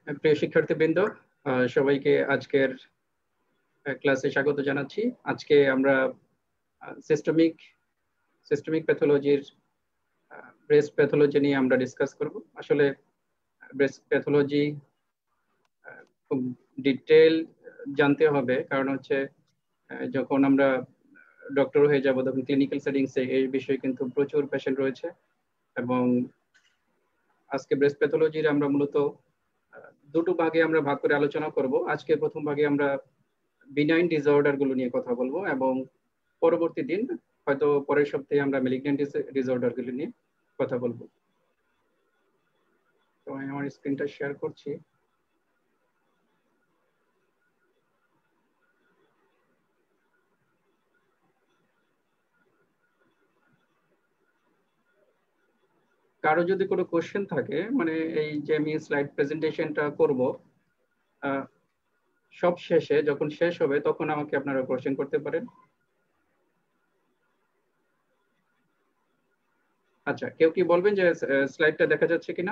প্রিয় শিক্ষার্থীবৃন্দ, সবাইকে আজকের ক্লাসে স্বাগত জানাচ্ছি। আজকে আমরা সিস্টেমিক সিস্টেমিক প্যাথোলজির ব্রেস্ট প্যাথোলজি নিয়ে আমরা ডিসকাস করব। আসলে ব্রেস্ট প্যাথোলজি খুব ডিটেল জানতে হবে, কারণ হচ্ছে যখন আমরা ডক্টর হয়ে যাব তখন ক্লিনিক্যাল সেটিংসে এই বিষয়ে কিন্তু প্রচুর পেশেন্ট রয়েছে। এবং আজকে ব্রেস্ট প্যাথোলজির আমরা মূলত দুটো ভাগে আমরা ভাগ করে আলোচনা করব। আজকে প্রথম ভাগে আমরা বিনাইন ডিসঅর্ডার গুলো নিয়ে কথা বলবো, এবং পরবর্তী দিন হয়তো পরের সপ্তাহে আমরা ম্যালিগন্যান্ট ডিসঅর্ডার গুলো নিয়ে কথা বলবো। তো আমি আমার স্ক্রিনটা শেয়ার করছি। কারো যদি কোনো কোশ্চেন থাকে, মানে এই যে আমি স্লাইড প্রেজেন্টেশনটা করব, সব শেষে যখন শেষ হবে তখন আমাকে আপনারা কোশ্চেন করতে পারেন। আচ্ছা, কেউ কি বলবেন যে স্লাইডটা দেখা যাচ্ছে কিনা?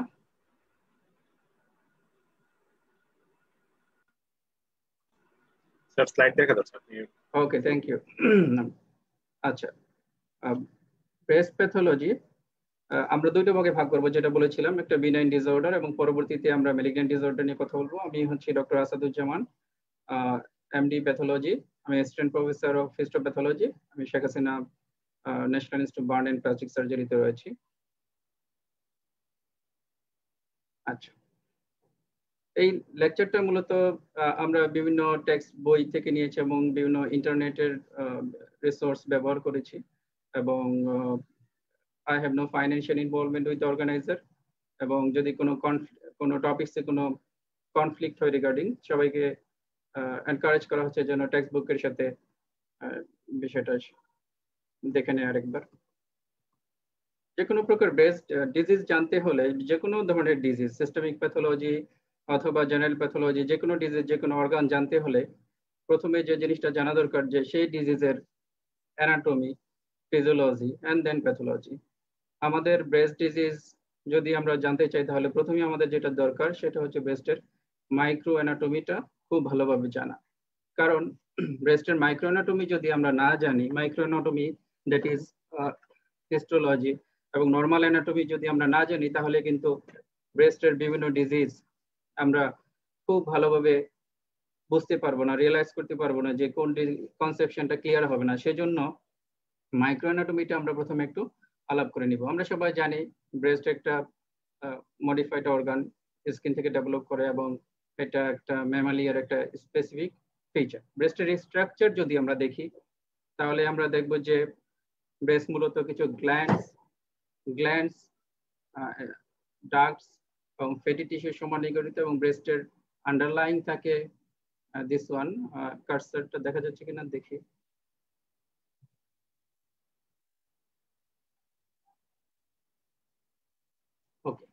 স্যার স্লাইড দেখা যাচ্ছে। Okay, thank you. আচ্ছা, ব্রেস্ট প্যাথোলজি আমরা দুটো ভাগে ভাগ করবো, যেটা বলেছিলাম, একটা বিনাইন ডিসঅর্ডার এবং পরবর্তীতে আমরা ম্যালিগন্যান্ট ডিসঅর্ডার নিয়ে কথা বলবো। আমি হচ্ছি ডক্টর আসাদুজ্জামান, এমডি প্যাথোলজি। আমি অ্যাসিস্ট্যান্ট প্রফেসর অফ হিস্টোপ্যাথোলজি। আমি Sheikh Hasina national institute burn and plastic সার্জারিতে রয়েছি। আচ্ছা, এই লেকচারটা মূলত আমরা বিভিন্ন টেক্সট বই থেকে নিয়েছি এবং বিভিন্ন ইন্টারনেটের রিসোর্স ব্যবহার করেছি, এবং I have no financial involvement with the organizer। এবং যদি কোনো টপিকসে কোনো কনফ্লিক্ট হয় রিগার্ডিং, সবাইকে এনকারেজ করা হচ্ছে যেন টেক্সট বুকের সাথে বিষয়টা দেখে নেয় আরেকবার। যে কোনো প্রকার ব্রেস্ট ডিজিজ জানতে হলে, যে কোনো ধরনের ডিজিজ, সিস্টেমিক প্যাথোলজি অথবা জেনারেল প্যাথোলজি, যে কোনো ডিজিজ, যে কোনো অর্গান জানতে হলে প্রথমে যে জিনিসটা জানা দরকার যে সেই ডিজিজের anatomy, physiology and then pathology. আমাদের ব্রেস্ট ডিজিজ যদি আমরা জানতে চাই, তাহলে প্রথমে আমাদের যেটা দরকার সেটা হচ্ছে ব্রেস্টের মাইক্রো অ্যানাটমিটা খুব ভালোভাবে জানা। কারণ ব্রেস্টের মাইক্রো অ্যানাটমি যদি আমরা না জানি, micro anatomy that is histology এবং নর্মাল অ্যানাটমি যদি আমরা না জানি, তাহলে কিন্তু ব্রেস্টের বিভিন্ন ডিজিজ আমরা খুব ভালোভাবে বুঝতে পারবো না, রিয়েলাইজ করতে পারবো না, যে কোন কনসেপশনটা ক্লিয়ার হবে না। সেজন্য মাইক্রো অ্যানাটমিটা আমরা প্রথমে একটু আলাপ করে নিব। আমরা সবাই জানি ব্রেস্ট একটা মডিফাইড অর্গান, স্কিন থেকে ডেভেলপ করে, এবং এটা একটা ম্যামালিয়ার একটা স্পেসিফিক ফিচার। ব্রেস্টের স্ট্রাকচার যদি আমরা দেখি, তাহলে আমরা দেখব যে ব্রেস্ট মূলত কিছু গ্ল্যান্ডস, ডাক্টস এবং ফ্যাটি টিস্যু সমানিগঠিত, এবং ব্রেস্টের আন্ডারলাইং থাকে দিস ওয়ান। কার্সারটা দেখা যাচ্ছে কিনা দেখি। ওকে,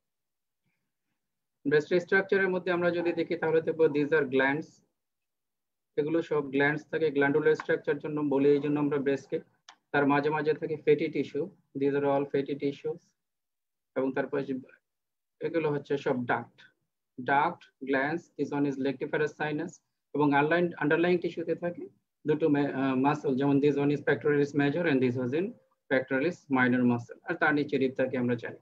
ব্রেস্ট স্ট্রাকচারের মধ্যে আমরা যদি দেখি তাহলে দেখবো দিস আর গ্ল্যান্ডস। এগুলো সব গ্ল্যান্ডস থাকে, গ্ল্যান্ডুলার স্ট্রাকচার জন্য বলি, এই জন্য আমরা ব্রেস্টকে। তার মাঝে মাঝে থাকে fatty tissue, this are all fatty tissues. এবং তারপর এগুলো হচ্ছে সব duct glands, this one is lactiferous sinus. এবং আন্ডারলাইং টিস্যুতে থাকে দুটো মাসল, যেমন this one is pectoralis major and this was in pectoralis minor muscle. আর তার নিচে রিব থাকে, আমরা জানি।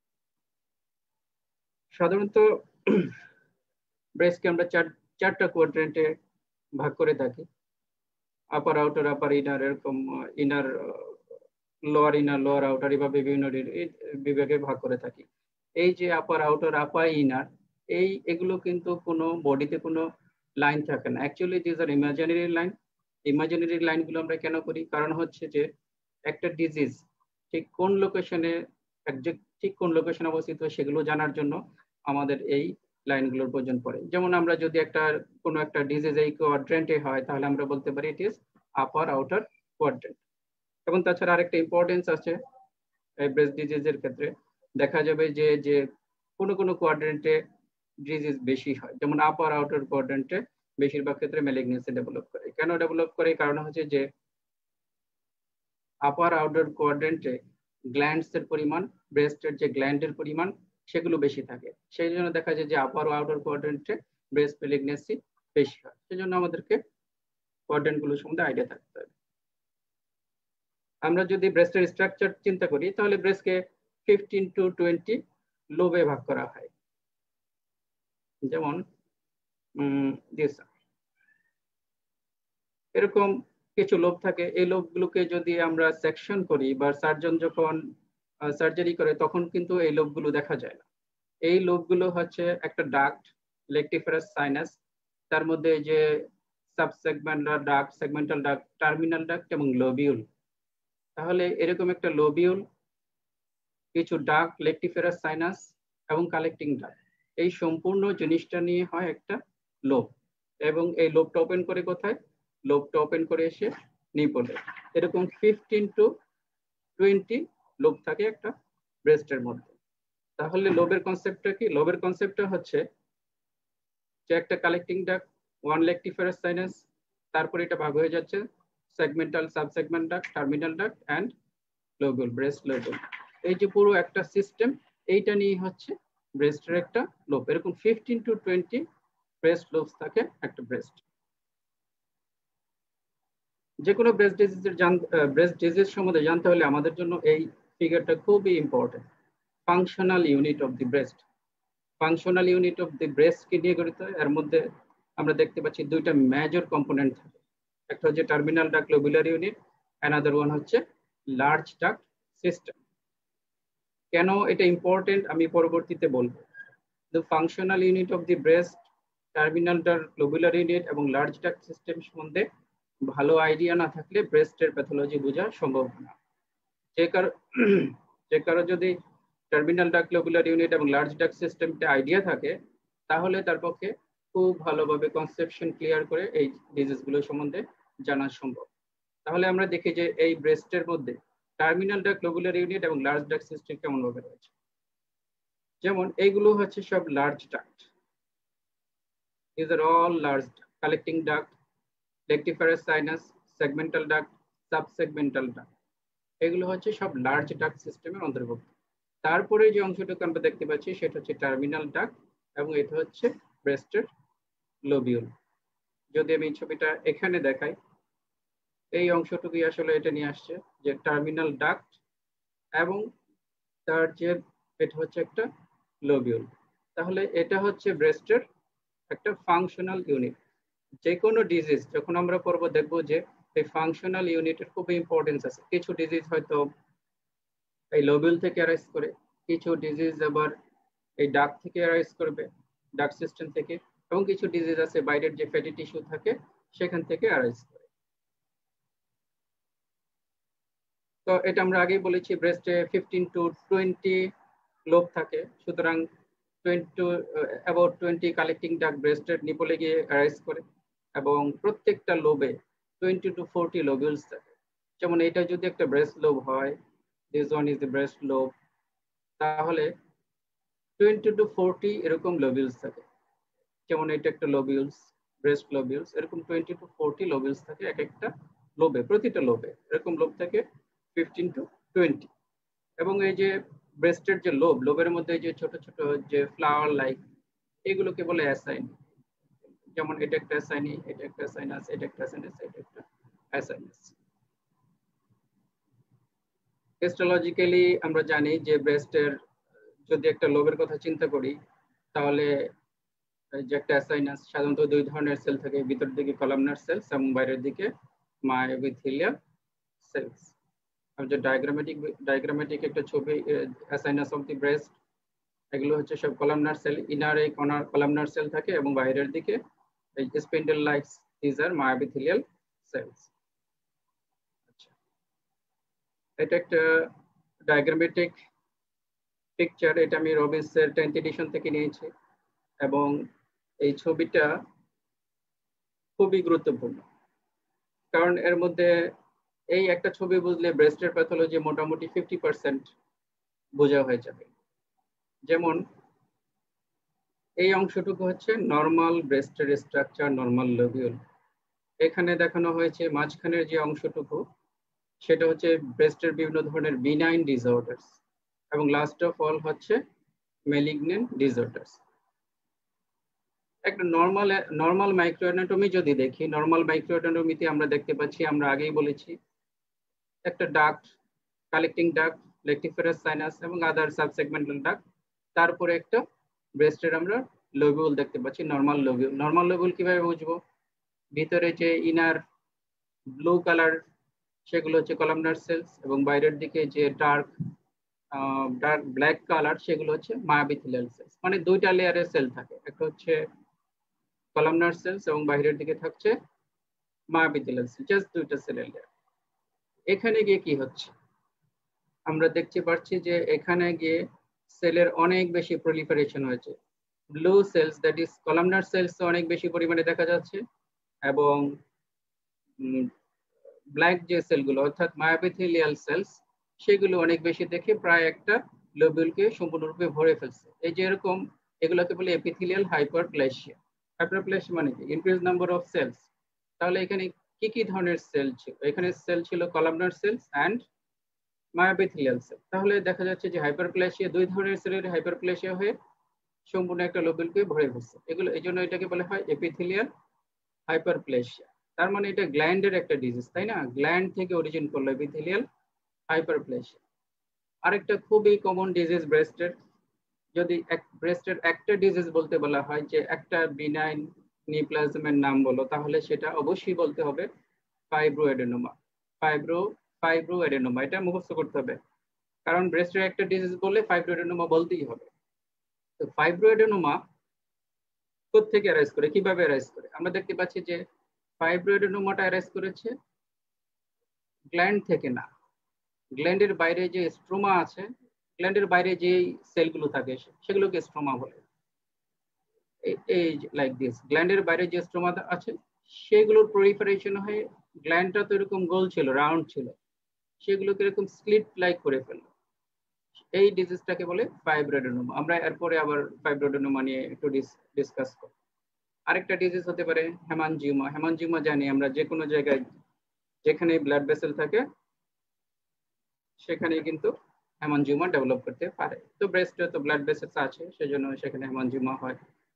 সাধারণত ব্রেস্টকে আমরা চারটা কোয়াড্রেন্টে ভাগ করে থাকি। আপার আউটার, আপার ইনার, এরকম ইনার, লোয়ার আউটার, এভাবে বিভিন্ন বিভাগে ভাগ করে থাকি। এই যে আপার আউটার, আপার ইনার, এগুলো কিন্তু কোনো বডিতে কোনো লাইন থাকে না। Actually this are imaginary line. Imaginary লাইনগুলো আমরা কেন করি? কারণ হচ্ছে যে একটা ডিজিজ ঠিক কোন লোকেশনে অবস্থিত সেগুলো জানার জন্য আমাদের এই লাইনগুলোর প্রয়োজন পড়ে। যেমন আমরা যদি কোনো একটা ডিজিজ এই কোয়াড্রেন্টে হয়, তাহলে আমরা বলতে পারি it is upper outer quadrant. এবং তাছাড়া আরেকটা ইম্পর্টেন্স আছে ব্রেস্ট ডিজিজের ক্ষেত্রে। দেখা যাবে যে কোনো কোয়াড্রেন্টে ডিজিজ বেশি হয়, যেমন আপার আউটার কোয়াড্রেন্টে বেশিরভাগ ক্ষেত্রে ম্যালিগনেন্সি ডেভেলপ করে। কেন ডেভেলপ করে? কারণ হচ্ছে যে আপার আউটার কোয়াড্রেন্টে গ্ল্যান্ডস এর পরিমাণ, ব্রেস্টের যে গ্ল্যান্ডের পরিমাণ সেগুলো বেশি থাকে। সেই জন্য দেখা যায় যে আপার ও আউটার কোয়াড্রেন্টে ব্রেস্ট প্রেগন্যান্সি বেশি হয়। সেই জন্য আমাদেরকে কোয়াড্রেন্ট গুলো সম্বন্ধে আইডিয়া থাকতে হবে। আমরা যদি ব্রেস্টের স্ট্রাকচার চিন্তা করি তাহলে ব্রেস্টকে 15 to 20 লোবে ভাগ করা হয়। যেমন এরকম কিছু লোব থাকে। এই লোবগুলোকে যদি আমরা সেকশন করি বা সার্জন যখন সার্জারি করে তখন কিন্তু এই লোবগুলো দেখা যায় না। এই লোবগুলো হচ্ছে একটা ডাক্ট, লেকটিফারাস সাইনাস, তার মধ্যে যে subsegmental duct, segmental duct, terminal duct এবং লোবিউল। তাহলে এরকম একটা লোবিউল, কিছু ডাক্ট, লেকটিফারাস সাইনাস এবং কালেক্টিং ডাক্ট, এই সম্পূর্ণ জিনিসটা নিয়ে হয় একটা লোব। এবং এই লোবটা ওপেন করে কোথায়? লোবটা ওপেন করে এসে নিপলে। এরকম 15 to 20 লোব থাকে একটা ব্রেস্টের মধ্যে। তাহলে লোবের কনসেপ্টটা কি? লোবের কনসেপ্টটা হচ্ছে যে একটা collecting duct, one lactiferous sinus, তারপরে এটা ভাগ হয়ে যাচ্ছে segmental, subsegment duct, terminal duct and lobule, breast lobule. এই যে পুরো একটা সিস্টেম, এইটা নিয়ে হচ্ছে ব্রেস্টের একটা লোব। এরকম 15 to 20 ব্রেস্ট লোবস থাকে একটা ব্রেস্ট। যে কোনো ব্রেস্ট ডিজিজ সম্বন্ধে জানতে হলে আমাদের জন্য এই ফিগারটা খুবই important. Functional unit of the breast. Functional unit of the breast কি নিয়ে গঠিত? এর মধ্যে আমরা দেখতে পাচ্ছি দুইটা মেজর কম্পোনেন্ট থাকে। একটা হচ্ছে terminal duct lobular unit, another one হচ্ছে লার্জ ডাক্ট সিস্টেম। কেন এটা ইম্পর্টেন্ট আমি পরবর্তীতে বলবো। The functional unit of the breast, terminal duct lobular unit এবং লার্জ ডাক্ট সিস্টেম সম্বন্ধে ভালো আইডিয়া না থাকলে ব্রেস্টের প্যাথোলজি বোঝা সম্ভব না। যে কারো যদি টার্মিনাল ডাক্ট লোবুলার ইউনিট এবং লার্জ ডাক্ট সিস্টেমটা আইডিয়া থাকে তাহলে তার পক্ষে খুব ভালোভাবে কনসেপশন ক্লিয়ার করে এই ডিজিজগুলো সম্বন্ধে জানা সম্ভব। তাহলে আমরা দেখি যে এই ব্রেস্টের মধ্যে টার্মিনাল ডাক্ট লোবুলার ইউনিট এবং লার্জ ডাক্ট সিস্টেম কেমন ভাবে রয়েছে। যেমন এইগুলো হচ্ছে সব large duct. These are all large collecting duct, lectiferous sinus, segmental duct, subsegmental duct. এগুলো হচ্ছে সব লার্জ ডাক্ট সিস্টেমের অন্তর্ভুক্ত। তারপরে যে অংশটুকু আমরা দেখতে পাচ্ছি সেটা হচ্ছে টার্মিনাল ডাক্ট এবং এটা হচ্ছে ব্রেস্টের লোবিউল। যদি আমি ছবিটা এখানে দেখাই, এই অংশটুকুই আসলে এটা নিয়ে আসছে যে টার্মিনাল ডাক্ট এবং তার যে এটা হচ্ছে একটা লোবিউল। তাহলে এটা হচ্ছে ব্রেস্টের একটা ফাংশনাল ইউনিট। যে কোনো ডিজিজ যখন আমরা পড়বো দেখবো যে এই ফাংশনাল ইউনিটের খুব ইম্পর্টেন্স আছে। কিছু ডিজিজ হয়তো এই লোবিউল থেকে অ্যারাইজ করে, কিছু ডিজিজ আবার এই ডাক্ট থেকে অ্যারাইজ করবে, ডাক্ট সিস্টেম থেকে, এবং কিছু ডিজিজ আছে বাইরের যে ফ্যাটি টিস্যু থাকে সেখান থেকে অ্যারাইজ করে। তো এটা আমরা আগেই বলেছি ব্রেস্টে 15 to 20 লোব থাকে। সুতরাং 20 কালেক্টিং ডাক্ট ব্রেস্টের নিপলে গিয়ে অ্যারাইজ করে এবং প্রত্যেকটা লোবে 20 to 40 লোবিউলস থাকে। যেমন এটা যদি একটা ব্রেস্ট লোব হয়, this one is the breast lobe, তাহলে 20 to 40 এরকম লোবিউলস থাকে। যেমন এটা একটা লোবিউলস, ব্রেস্ট লোবিউলস, এরকম 20 to 40 লোবিউলস থাকে এক একটা লোবে। প্রতিটা লোবে এরকম লোব থাকে 15 to 20। এবং এই যে ব্রেস্টের যে লোব, লোবের মধ্যে যে ছোট ছোট যে ফ্লাওয়ার লাইক, এগুলোকে বলে অ্যাসাইনি। যেমন এটা একটা অ্যাসাইনি, এটা একটা সাইনাস, এটা একটা সাইনাস, এটা একটা অ্যাসাইনাস। হিস্টোলজিক্যালি আমরা জানি যে ব্রেস্টের যদি একটা লোবের কথা চিন্তা করি তাহলে যে একটা অ্যাসাইনাস সাধারণত দুই ধরনের সেল থাকে, ভিতর দিকে কলামনার সেলস এবং বাইরের দিকে মায়োএপিথেলিয়াল সেলস। আর যে ডায়াগ্রামেটিক একটা ছবি অ্যাসাইনাস অফ দি ব্রেস্ট, এগুলো হচ্ছে সব কলামনার সেল, ইনারে কলামনার সেল থাকে এবং বাইরের দিকে এই স্পিন্ডল লাইক, দিস আর মায়োএপিথেলিয়াল সেলস। আচ্ছা, এটা একটা ডায়াগ্রামেটিক পিকচার, এটা আমি রবিন্সের 10th এডিশন থেকে নিয়েছি এবং এই ছবিটা খুবই গুরুত্বপূর্ণ কারণ এর মধ্যে এই একটা ছবি বুঝলে ব্রেস্টের প্যাথোলজি মোটামুটি 50% বোঝা হয়ে যাবে। যেমন এই অংশটুকু হচ্ছে নর্মাল ব্রেস্টের স্ট্রাকচার, নর্মাল লোবিউল। এখানে দেখানো হয়েছে মাঝখানের যে অংশটুকু সেটা হচ্ছে ব্রেস্টের বিভিন্ন ধরনের বিনাইন ডিসঅর্ডারস এবং লাস্ট অফ অল হচ্ছে ম্যালিগন্যান্ট ডিসঅর্ডারস। একটা নর্মাল মাইক্রোঅ্যানাটমি যদি দেখি, নর্মাল মাইক্রোঅ্যানাটমিতে আমরা দেখতে পাচ্ছি, আমরা আগেই বলেছি, একটা duct, collecting duct, lactiferous sinus এবং আদার সাবসেগমেন্টাল ডাক্ট, তারপরে একটা ব্রেস্টের আমরা লোবিউল দেখতে পাচ্ছি, নর্মাল লোবিউল। নর্মাল লোবিউল কিভাবে বুঝবো? ভিতরে যে ইনার ব্লু কালার সেগুলো হচ্ছে কলামনার সেলস, এবং বাইরের দিকে যে ডার্ক ব্ল্যাক কালার সেগুলো হচ্ছে মায়োএপিথেলিয়াল সেলস। মানে দুইটা লেয়ারের সেল থাকে, একটা হচ্ছে কলামনার সেলস এবং বাইরের দিকে থাকছে মায়োএপিথেলিয়াল সেল, জাস্ট দুইটা সেলের লেয়ার। এখানে গিয়ে কি হচ্ছে? আমরা দেখতে পাচ্ছি যে এখানে গিয়ে সেলের অনেক বেশি প্রলিফারেশন হয়েছে। Blue cells, that is columnar cells, অনেক বেশি পরিমাণে দেখা যাচ্ছে, এবং ব্ল্যাক যে সেলগুলো অর্থাৎ মায়োএপিথেলিয়াল সেলস সেগুলো অনেক বেশি দেখে প্রায় একটা লোবিউলকে সম্পূর্ণরূপে ভরে ফেলছে। এই যে এরকম, এগুলোকে বলে এপিথেলিয়াল হাইপারপ্লেসিয়া। হাইপারপ্লেসিয়া মানে কি? Increase number of cells. তাহলে এখানে কি কি ধরনের সেল ছিল? এখানে সেল ছিল columnar cells and myoepithelial cell. তাহলে দেখা যাচ্ছে যে হাইপারপ্লেসিয়া, দুই ধরনের সেলের হাইপারপ্লেসিয়া হয়ে সম্পূর্ণ একটা লোবিউলকে ভরে ফেলছে। এগুলো এই জন্য এটাকে বলা হয় এপিথেলিয়াল হাইপারপ্লেসিয়া। তার মানে এটা গ্ল্যান্ডের একটা ডিজিজ, তাই না? গ্ল্যান্ড থেকে অরিজিন করলো এপিথেলিয়াল হাইপারপ্লেসিয়া। আরেকটা খুবই কমন ডিজিজ ব্রেস্টের। যদি ব্রেস্টের একটা ডিজিজ বলতে বলা হয় যে একটা বিনাইন নিউপ্লাজমের নাম বলো, তাহলে সেটা অবশ্যই বলতে হবে ফাইব্রোএডেনোমা। ফাইব্রোএডেনোমা, এটা মুখস্থ করতে হবে, কারণ ব্রেস্টের একটা ডিজিজ বললে ফাইব্রোএডেনোমা বলতেই হবে। তো ফাইব্রোএডেনোমা কোত্থেকে অ্যারাইজ করে, কিভাবে অ্যারাইজ করে? আমরা দেখতে পাচ্ছি যে ফাইব্রোএডেনোমাটা অ্যারাইজ করেছে গ্ল্যান্ড থেকে না, গ্ল্যান্ডের বাইরে যে স্ট্রোমা আছে, গ্ল্যান্ডের বাইরে যে সেলগুলো থাকে সেগুলোকে স্ট্রোমা বলে। এই লাইক দিস, গ্ল্যান্ডের বাইরে যে স্ট্রোমা আছে সেগুলোর প্রলিফারেশন হয়ে, গ্ল্যান্ডটা তো এরকম গোল ছিল, রাউন্ড ছিল, সেগুলোকে এরকম স্লিট লাইক করে ফেললো। এই ডিজিজটাকে বলে ফাইব্রোএডেনোমা। আমরা এরপরে আবার ফাইব্রোএডেনোমা নিয়ে একটু ডিসকাস করব। আরেকটা ডিজিজ হতে পারে হেমানজিওমা। হেমানজিওমা জানি আমরা, যে কোনো জায়গায় যেখানে ব্লাড ভেসেল থাকে সেখানে কিন্তু হেমানজিওমা ডেভেলপ করতে পারে। তো ব্রেস্টে তো ব্লাড ভেসেলস আছে, সেজন্য সেখানে হেমানজিওমা হয়।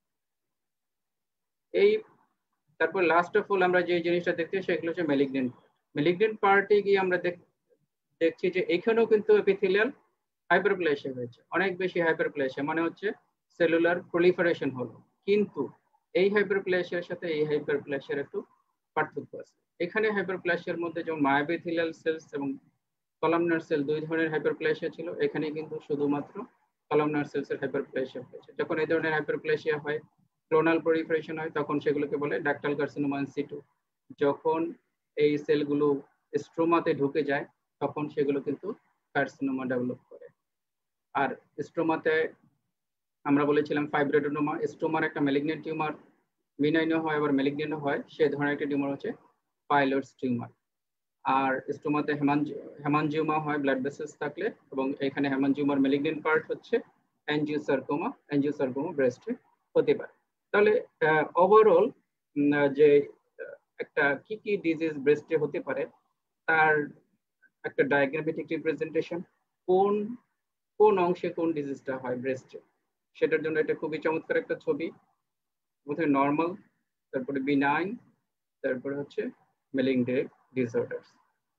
এই তারপর লাস্ট অফ অল আমরা যে জিনিসটা দেখতে সেগুলো হচ্ছে ম্যালিগন্যান্ট। ম্যালিগন্যান্ট পার্টে গিয়ে আমরা দেখছি যে এখানেও কিন্তু এপিথেলিয়াল হাইপারপ্লেসিয়া হয়েছে, অনেক বেশি হাইপারপ্লেসিয়া, মানে হচ্ছে সেলুলার প্রলিফারেশন হলো। কিন্তু এই হাইপারপ্লেসিয়ার সাথে এই হাইপারপ্লেসিয়ার একটু পার্থক্য আছে। এখানে হাইপারপ্লেসিয়ার মধ্যে যেমন মায়োএপিথেলিয়াল সেলস এবং কলামনার সেল দুই ধরনের হাইপারপ্লেসিয়া ছিল, এখানে কিন্তু শুধুমাত্র কলামনার সেলসের হাইপারপ্লেসিয়া হয়েছে। যখন এই ধরনের হাইপারপ্লেসিয়া হয়, ক্লোনাল প্রলিফারেশন হয়, তখন সেগুলোকে বলে ডাক্টাল কার্সিনোমা ইন সিটু। যখন এই সেলগুলো স্ট্রোমাতে ঢুকে যায় তখন সেগুলো কিন্তু কার্সিনোমা ডেভেলপ করে। আর স্ট্রোমাতে আমরা বলেছিলাম ফাইব্রোএডেনোমা, স্ট্রোমার একটা ম্যালিগন্যান্ট টিউমার, বিনাইনও হয় আবার ম্যালিগন্যান্ট হয়, সে ধরনের একটা টিউমার হচ্ছে পাইলটস টিউমার। আর স্টোমাতে হেমানজিওমা হয় ব্লাড ভেসেলস থাকলে, এবং এখানে হেমানজিওমার ম্যালিগন্যান্ট পার্ট হচ্ছে অ্যাঞ্জিওসার্কোমা। অ্যাঞ্জিওসার্কোমা ব্রেস্টে হতে পারে। তাহলে ওভারঅল যে একটা কি কি ডিজিজ ব্রেস্টে হতে পারে তার একটা ডায়াগ্রামেটিক রিপ্রেজেন্টেশন, কোন কোন অংশে কোন ডিজিজটা হয় ব্রেস্টে, সেটার জন্য এটা খুবই চমৎকার একটা ছবি। প্রথমে নর্মাল, তারপরে বিনাইন, তারপরে হচ্ছে ম্যালিগন্যান্ট ডিসঅর্ডারস।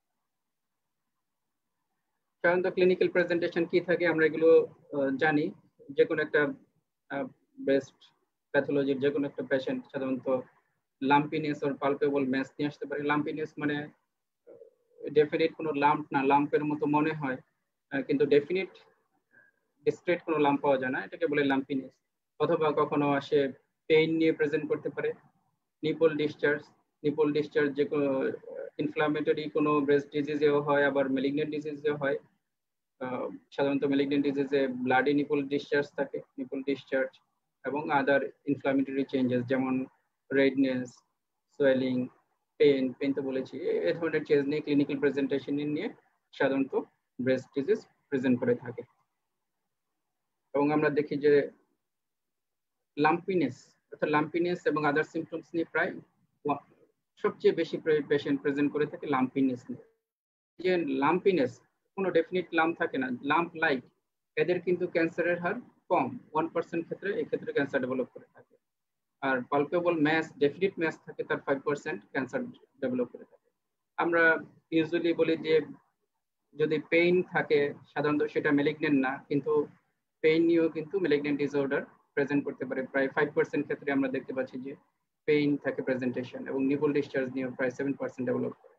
সাধারণত ক্লিনিক্যাল প্রেজেন্টেশন কি থাকে আমরা এগুলো জানি। যে কোনো একটা ব্রেস্ট প্যাথোলজির যে কোনো একটা পেশেন্ট সাধারণত লাম্পিনেস আর পালপেবল ম্যাস নিয়ে আসতে পারে। লাম্পিনেস মানে ডেফিনিট কোনো লাম্প না, লাম্পের মতো মনে হয় কিন্তু ডেফিনিট ডিসক্রিট কোনো লাম্প পাওয়া যায় না, এটাকে বলে লাম্পিনেস। অথবা কখনো আসে পেইন নিয়ে প্রেজেন্ট করতে পারে। নিপল ডিসচার্জ যে কোনো ইনফ্লামেটরি কোনো ব্রেস্ট ডিজিজেও হয়, আবার ম্যালিগন্যান্ট ডিজিজেও হয়। সাধারণত ম্যালিগন্যান্ট ডিজিজে ব্লাডি নিপল ডিসচার্জ থাকে, নিপল ডিসচার্জ এবং আদার ইনফ্লামেটরি চেঞ্জেস যেমন রেডনেস, সোয়েলিং, পেন তো বলেছি। এই ধরনের চেঞ্জ নিয়ে ক্লিনিক্যাল প্রেজেন্টেশন নিয়ে সাধারণত ব্রেস্ট ডিজিজ প্রেজেন্ট করে থাকে। এবং আমরা দেখি যে লাম্পিনেস এবং আদার সিমটমস নিয়ে প্রায় সবচেয়ে বেশি পেশেন্ট প্রেজেন্ট করে থাকে লাম্পিনেস নিয়ে। যে লাম্পিনেস কোনো ডেফিনিট লাম্প থাকে না, লাম্প লাইক, এদের কিন্তু ক্যান্সারের হার কম 1% ক্ষেত্রে এই ক্ষেত্রে ক্যান্সার ডেভেলপ করে থাকে। আর পালপেবল ম্যাস ডেফিনিট ম্যাস থাকে তার 5% ক্যান্সার ডেভেলপ করে থাকে। আমরা ইউজুয়ালি বলি যে যদি পেইন থাকে সাধারণত সেটা ম্যালিগন্যান্ট না, কিন্তু পেইন নিয়েও কিন্তু ম্যালিগন্যান্ট ডিসঅর্ডার প্রেজেন্ট করতে পারে। প্রায় 5% ক্ষেত্রে আমরা দেখতে পাচ্ছি যে পেইন থাকে প্রেজেন্টেশন, এবং নিপল ডিসচার্জ নিয়েও প্রায় 7% ডেভেলপ করে।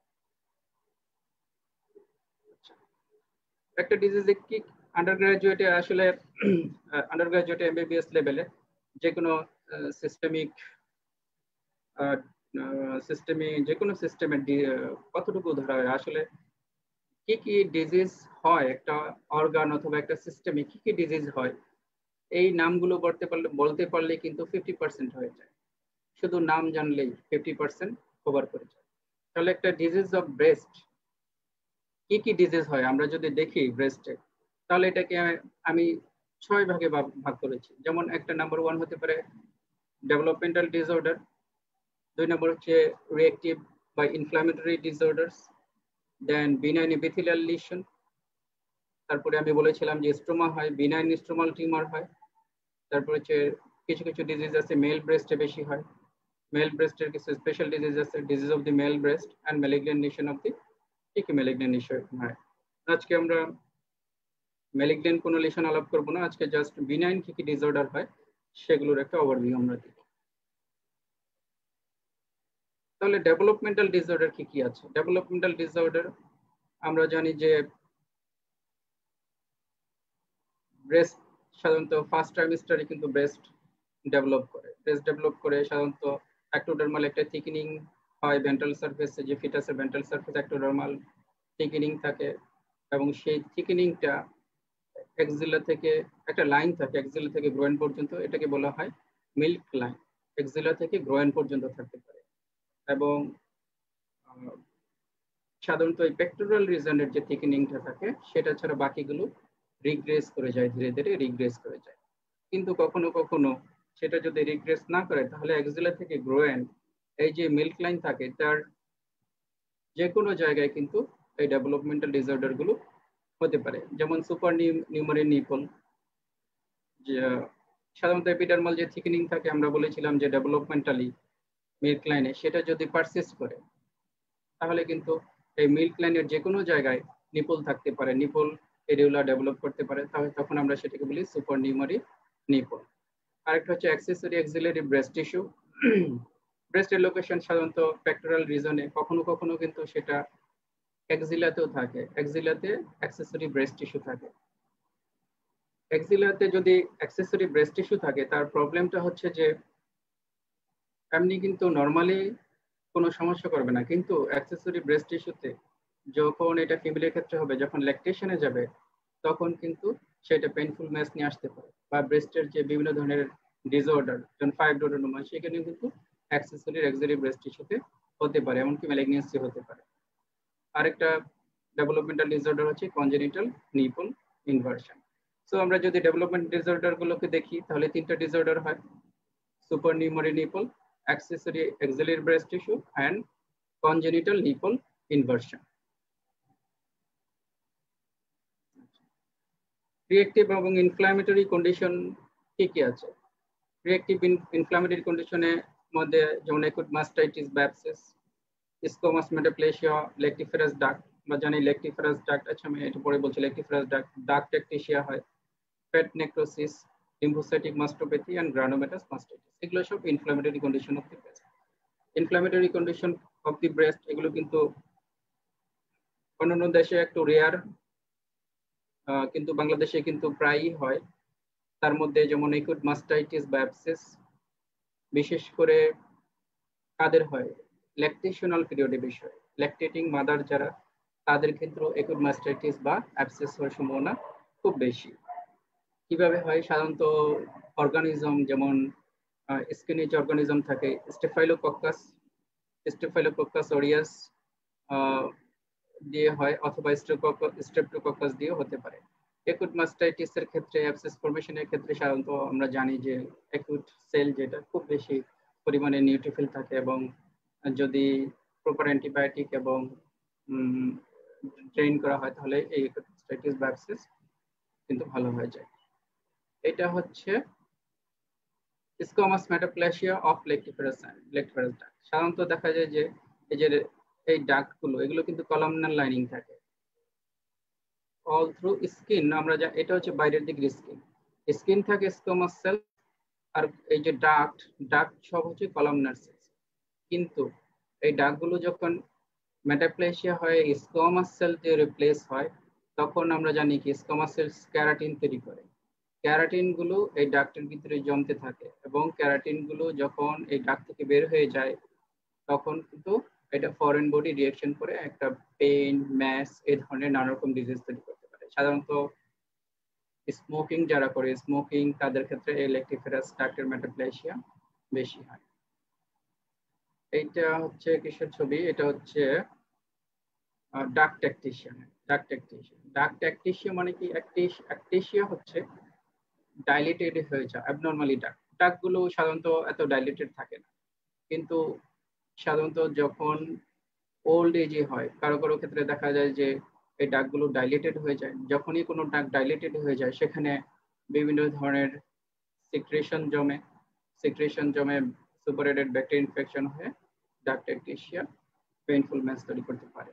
একটা ডিজিজে কি আন্ডারগ্রাজুয়েটে আসলে আন্ডারগ্রাজুয়েটে এমবিবিএস লেভেলে যে কোনো সিস্টেমিক যে কোনো সিস্টেমের কতটুকু ধরা হয়, আসলে কি কি ডিজিজ হয় একটা অর্গান অথবা একটা সিস্টেমে কি কি ডিজিজ হয়, এই নামগুলো বলতে পারলে কিন্তু 50% হয়ে যায়। শুধু নাম জানলেই 50% কভার করে যায়। তাহলে একটা ডিজিজ অফ ব্রেস্ট কি কি ডিজিজ হয় আমরা যদি দেখি ব্রেস্টে, তাহলে এটাকে আমি 6 ভাগে ভাগ করেছি। যেমন একটা নাম্বার 1 হতে পারে ডেভেলপমেন্টাল ডিসঅর্ডার, 2 নম্বর হচ্ছে রিঅ্যাক্টিভ বা inflammatory disorders, then benign epithelial lesion, তারপরে আমি বলেছিলাম যে স্ট্রোমা হয়, বিনাইন স্ট্রোমাল টিউমার হয়, তারপর হচ্ছে কিছু কিছু ডিজিজ আছে মেল ব্রেস্টে বেশি হয়, মেল ব্রেস্টের কিছু স্পেশাল ডিজিজ আছে, disease of the male breast and malignant lesion of the কি কি ম্যালিগন্যান্ট নিশন হয়। আজকে আমরা ম্যালিগন্যান্ট কোনো লিশন আলাপ করবো না, আজকে জাস্ট বিনাইন কি কি ডিসঅর্ডার হয় সেগুলোর একটা ওভারভিউ আমরা দিই। তাহলে ডেভেলপমেন্টাল ডিসঅর্ডার কি কি আছে? ডেভেলপমেন্টাল ডিসঅর্ডার আমরা জানি যে ব্রেস্ট সাধারণত ফার্স্ট ট্রাইমেস্টারে কিন্তু ব্রেস্ট ডেভেলপ করে সাধারণত অ্যাক্টোডার্মাল একটা থিকনিং হয় ভেন্ট্রাল সারফেসে, যে ফিটাসের ভেন্ট্রাল সারফেস অ্যাক্টোডার্মাল থিকনিং থাকে, এবং সেই থিকনিংটা এক্সিলা থেকে একটা লাইন থাকে, এক্সিলা থেকে গ্রোয়েন পর্যন্ত, এটাকে বলা হয় মিল্ক লাইন। এক্সিলা থেকে গ্রোয়েন পর্যন্ত থাকতে পারে, এবং সাধারণত এই পেক্টোরাল রিজনের যে থিকনিংটা থাকে সেটা ছাড়া বাকিগুলো রিগ্রেস করে যায়, ধীরে ধীরে রিগ্রেস করে যায়। কিন্তু কখনো কখনো সেটা যদি রিগ্রেস না করে তাহলে এক্সিলা থেকে গ্রোয়েন এই যে মিল্ক লাইন থাকে তার যে কোনো জায়গায় কিন্তু এই ডেভেলপমেন্টাল ডিসঅর্ডার গুলো হতে পারে। যেমন সুপার নিউমারি নিপল, যে সাধারণত এপিডার্মাল যে থিকনিং থাকে আমরা বলেছিলাম যে ডেভেলপমেন্টালি মিল্ক লাইনে, সেটা যদি পারসিস্ট করে তাহলে কিন্তু এই মিল্ক লাইনের যে কোনো জায়গায় নিপল থাকতে পারে, নিপল এরিউলা ডেভেলপ করতে পারে, তাহলে তখন আমরা সেটাকে বলি সুপার নিউমারি নিপল। আরেকটা হচ্ছে অ্যাক্সেসরি অ্যাক্সিলারি ব্রেস্ট টিস্যু। ব্রেস্টের লোকেশন সাধারণত পেক্টোরাল রিজনে, কখনো কখনো কিন্তু সেটা এক্সিলাতেও থাকে, এক্সিলাতে অ্যাক্সেসরি ব্রেস্ট টিস্যু থাকে। এক্সিলাতে যদি অ্যাক্সেসরি ব্রেস্ট টিস্যু থাকে তার প্রবলেমটা হচ্ছে যে এমনি কিন্তু নর্মালি কোনো সমস্যা করবে না, কিন্তু অ্যাক্সেসরি ব্রেস্ট টিস্যুতে যখন এটা ফিমেলের ক্ষেত্রে হবে, যখন ল্যাকটেশনে যাবে তখন কিন্তু সেটা পেইনফুল ম্যাচ নিয়ে আসতে পারে, বা ব্রেস্টের যে বিভিন্ন ধরনের ডিসঅর্ডার যেমন ফাইব্রোডেনোমা সেখানে কিন্তু অ্যাক্সেসরি অ্যাক্সিলারি ব্রেস্ট টিস্যুতে হতে পারে, এমনকি ম্যালিগন্যান্সি হতে পারে। আরেকটা ডেভেলপমেন্টাল ডিসঅর্ডার হচ্ছে কনজেনিটাল নিপল ইনভার্সন। সো আমরা যদি ডেভেলপমেন্ট ডিসঅর্ডার গুলোকে দেখি তাহলে 3টা ডিসঅর্ডার হয়: supernumerary nipple, accessory axillary breast tissue and congenital nipple inversion. Reactive এবং ইনফ্ল্যামেটরি কন্ডিশন কি কি আছে? রিঅ্যাক্টিভ ইনফ্ল্যামেটরি কন্ডিশনের মধ্যে যেমন অ্যাকুট মাস্টাইটিস বা abscess, squamous metaplasia, lactiferous duct, আমরা জানি লেকটিফেরাস ডাক্ট, আচ্ছা আমি এটা পরে বলছি, লেকটিফেরাস ডাক্ট টেকটিশিয়া হয়, fat necrosis, lymphocytic mastopathy and granulomatous mastitis, এগুলো সব inflammatory condition of the breast. Inflammatory condition of the breast এগুলো কিন্তু অন্যান্য দেশে একটু রেয়ার, কিন্তু বাংলাদেশে কিন্তু প্রায়ই হয়। তার মধ্যে যেমন একুট মাস্টাইটিস বা অ্যাবসেস, বিশেষ করে কাদের হয়? ল্যাকটেশনাল পিরিয়ডে বেশি হয়, ল্যাকটেটিং মাদার যারা তাদের ক্ষেত্রে একুট মাস্টাইটিস বা অ্যাবসেস হওয়ার সম্ভাবনা খুব বেশি। কিভাবে হয়? সাধারণত অর্গানিজম যেমন স্কিনিজ অর্গানিজম থাকে, স্টেফাইলোকক্কাস অরিয়াস দিয়ে হয়, অথবা স্ট্রেপ্টোকক্কাস দিয়ে হতে পারে। একুট মাস্টাইটিসের ক্ষেত্রে অ্যাবসেস ফরমেশনের ক্ষেত্রে সাধারণত আমরা জানি যে একুট সেল যেটা খুব বেশি পরিমাণে নিউট্রিফিল থাকে, এবং যদি প্রপার অ্যান্টিবায়োটিক এবং ট্রেন করা হয় তাহলে এই একুট মাস্টাইটিস বা অ্যাবসেস কিন্তু ভালো হয়ে যায়। এটা হচ্ছে squamous metaplasia of lactiferous duct. সাধারণত দেখা যায় যে এই যে এই ডাক্টগুলো এগুলো কিন্তু কলামনার লাইনিং থাকে অল থ্রু স্কিন। আমরা এটা হচ্ছে বাইরের দিকের স্কিন থাকে স্কোমাস সেল, আর এই যে ডাক্ট সব হচ্ছে কলামনার সেল। কিন্তু এই ডাক্টগুলো যখন মেটাপ্লেসিয়া হয় স্কোমাস সেল দিয়ে রিপ্লেস হয়, তখন আমরা জানি কি স্কোমাস সেল ক্যারাটিন তৈরি করে। ক্যারাটিন গুলো এই ডাক্টের ভিতরে জমতে থাকে এবং ক্যারাটিন গুলো যখন এই ডাক্ট থেকে বের হয়ে যায় তখন কিন্তু এটা ফরেন বডি রিঅ্যাকশন করে একটা পেইন, ম্যাস এই ধরনের নানা রকম ডিজিজ তৈরি করতে পারে। সাধারণত স্মোকিং যারা করে তাদের ক্ষেত্রে এই লেকটিফারাস ডাক্টের মেটাপ্লেসিয়া বেশি হয়। এইটা হচ্ছে কিসের ছবি? এটা হচ্ছে ডাক্ট অ্যাক্টিসিয়া। ডাক্ট অ্যাক্টিসিয়া মানে কি? অ্যাক্টিসিয়া হচ্ছে ডাইলেটেড হয়ে যায় অ্যাবনরমালি। ডাক্টগুলো সাধারণত এত ডাইলেটেড থাকে না, কিন্তু সাধারণত যখন ওল্ড এজে হয় কারো কারো ক্ষেত্রে দেখা যায় যে এই ডাকগুলো ডাইলেটেড হয়ে যায়। যখনই কোনো ডাক ডাইলেটেড হয়ে যায় সেখানে বিভিন্ন ধরনের সিক্রেশন জমে সুপারেটেড ব্যাকটেরিয়া ইনফেকশন হয়ে ডাক্ট অ্যাক্টিসিয়া পেইনফুল ম্যাস তৈরি করতে পারে।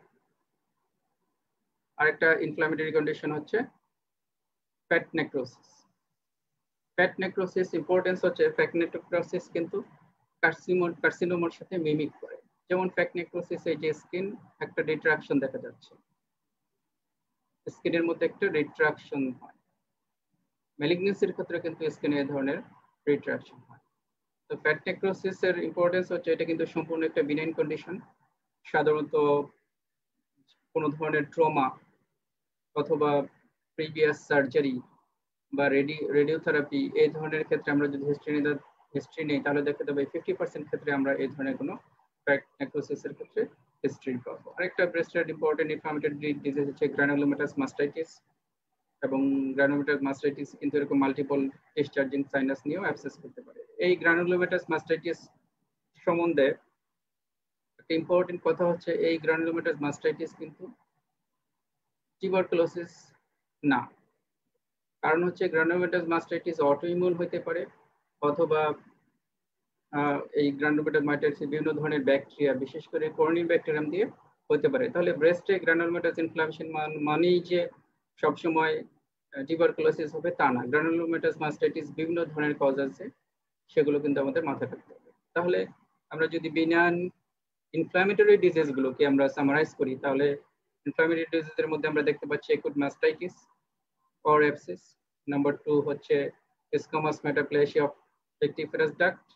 আরেকটা ইনফ্ল্যামেটরি কন্ডিশন হচ্ছে fat necrosis. Fat necrosis importance হচ্ছে ফ্যাট নেক্রোসিস কিন্তু কার্সিনোমার সাথে মিমিক করে। যেমন ফ্যাট নেক্রোসিস এই যে স্কিন একটা রিট্রাকশন দেখা যাচ্ছে, স্কিনের মধ্যে একটা রিট্রাকশন হয়। ম্যালিগনেন্সির ক্ষেত্রে কিন্তু স্কিনে এই ধরনের রিট্রাকশন হয়। তো ফ্যাট নেক্রোসিস এর ইম্পর্টেন্স হচ্ছে এটা কিন্তু সম্পূর্ণ একটা বিনাইন কন্ডিশন। সাধারণত কোনো ধরনের ট্রমা অথবা প্রিভিয়াস সার্জারি বা রেডিওথেরাপি এই ধরনের ক্ষেত্রে আমরা যদি হিস্ট্রি নেই তাহলে দেখতে পাবে 50% ক্ষেত্রে আমরা এই ধরনের কোনো ফ্যাট নেক্রোসিসের ক্ষেত্রে হিস্ট্রি পাবো। আরেকটা ব্রেস্টের ইম্পর্টেন্ট ইনফ্লামেটরি ডিজিজ হচ্ছে গ্রানুলোমাটাস মাস্টাইটিস, এবং গ্রানুলোমাটাস মাস্টাইটিস কিন্তু এরকম মাল্টিপল ডিসচার্জিং সাইনাস নিয়েও অ্যাবসেস করতে পারে। এই গ্রানুলোমাটাস মাস্টাইটিস সম্বন্ধে একটা ইম্পর্টেন্ট কথা হচ্ছে এই গ্রানুলোমাটাস মাস্টাইটিস কিন্তু টিউবারকুলোসিস না। কারণ হচ্ছে গ্রানুলোমাটাস মাস্টাইটিস অটোইমিউন হতে পারে, অথবা এই গ্রানুলোমাটাস মাস্টাইটিস বিভিন্ন ধরনের ব্যাকটেরিয়া, বিশেষ করে করোনিল ব্যাকটেরিয়াম দিয়ে হতে পারে। তাহলে ব্রেস্টে গ্রানুলোমাটাস ইনফ্লামেশন মানেই যে সবসময় টিউবারকুলোসিস হবে তা না। গ্রানুলোমাটাস মাস্টাইটিস বিভিন্ন ধরনের কজ আছে, সেগুলো কিন্তু আমাদের মাথায় রাখতে হবে। তাহলে আমরা যদি বিনাইন ইনফ্ল্যামেটরি ডিজিজ গুলোকে আমরা সামারাইজ করি, তাহলে ইনফ্ল্যামেটরি ডিজিজের মধ্যে আমরা দেখতে পাচ্ছি acute mastitis or abscess, number 2 হচ্ছে squamous metaplasia of lactiferous duct,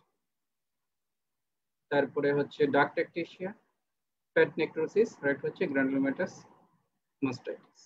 তারপরে হচ্ছে ডাক্ট অ্যাক্টিসিয়া, ফ্যাট নেক্রোসিস, আর একটা হচ্ছে গ্রানুলোমাটাস মাস্টাইটিস।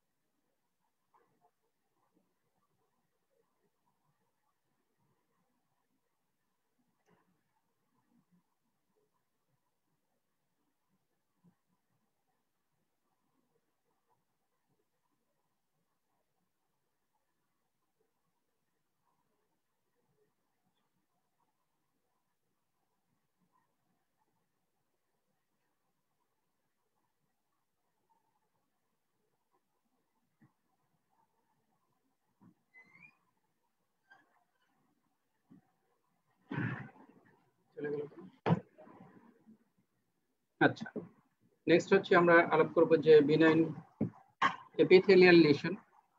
আচ্ছা, নেক্সট হচ্ছে আমরা আলাপ করব যে বিনাইন এপিথেলিয়াল লিশন।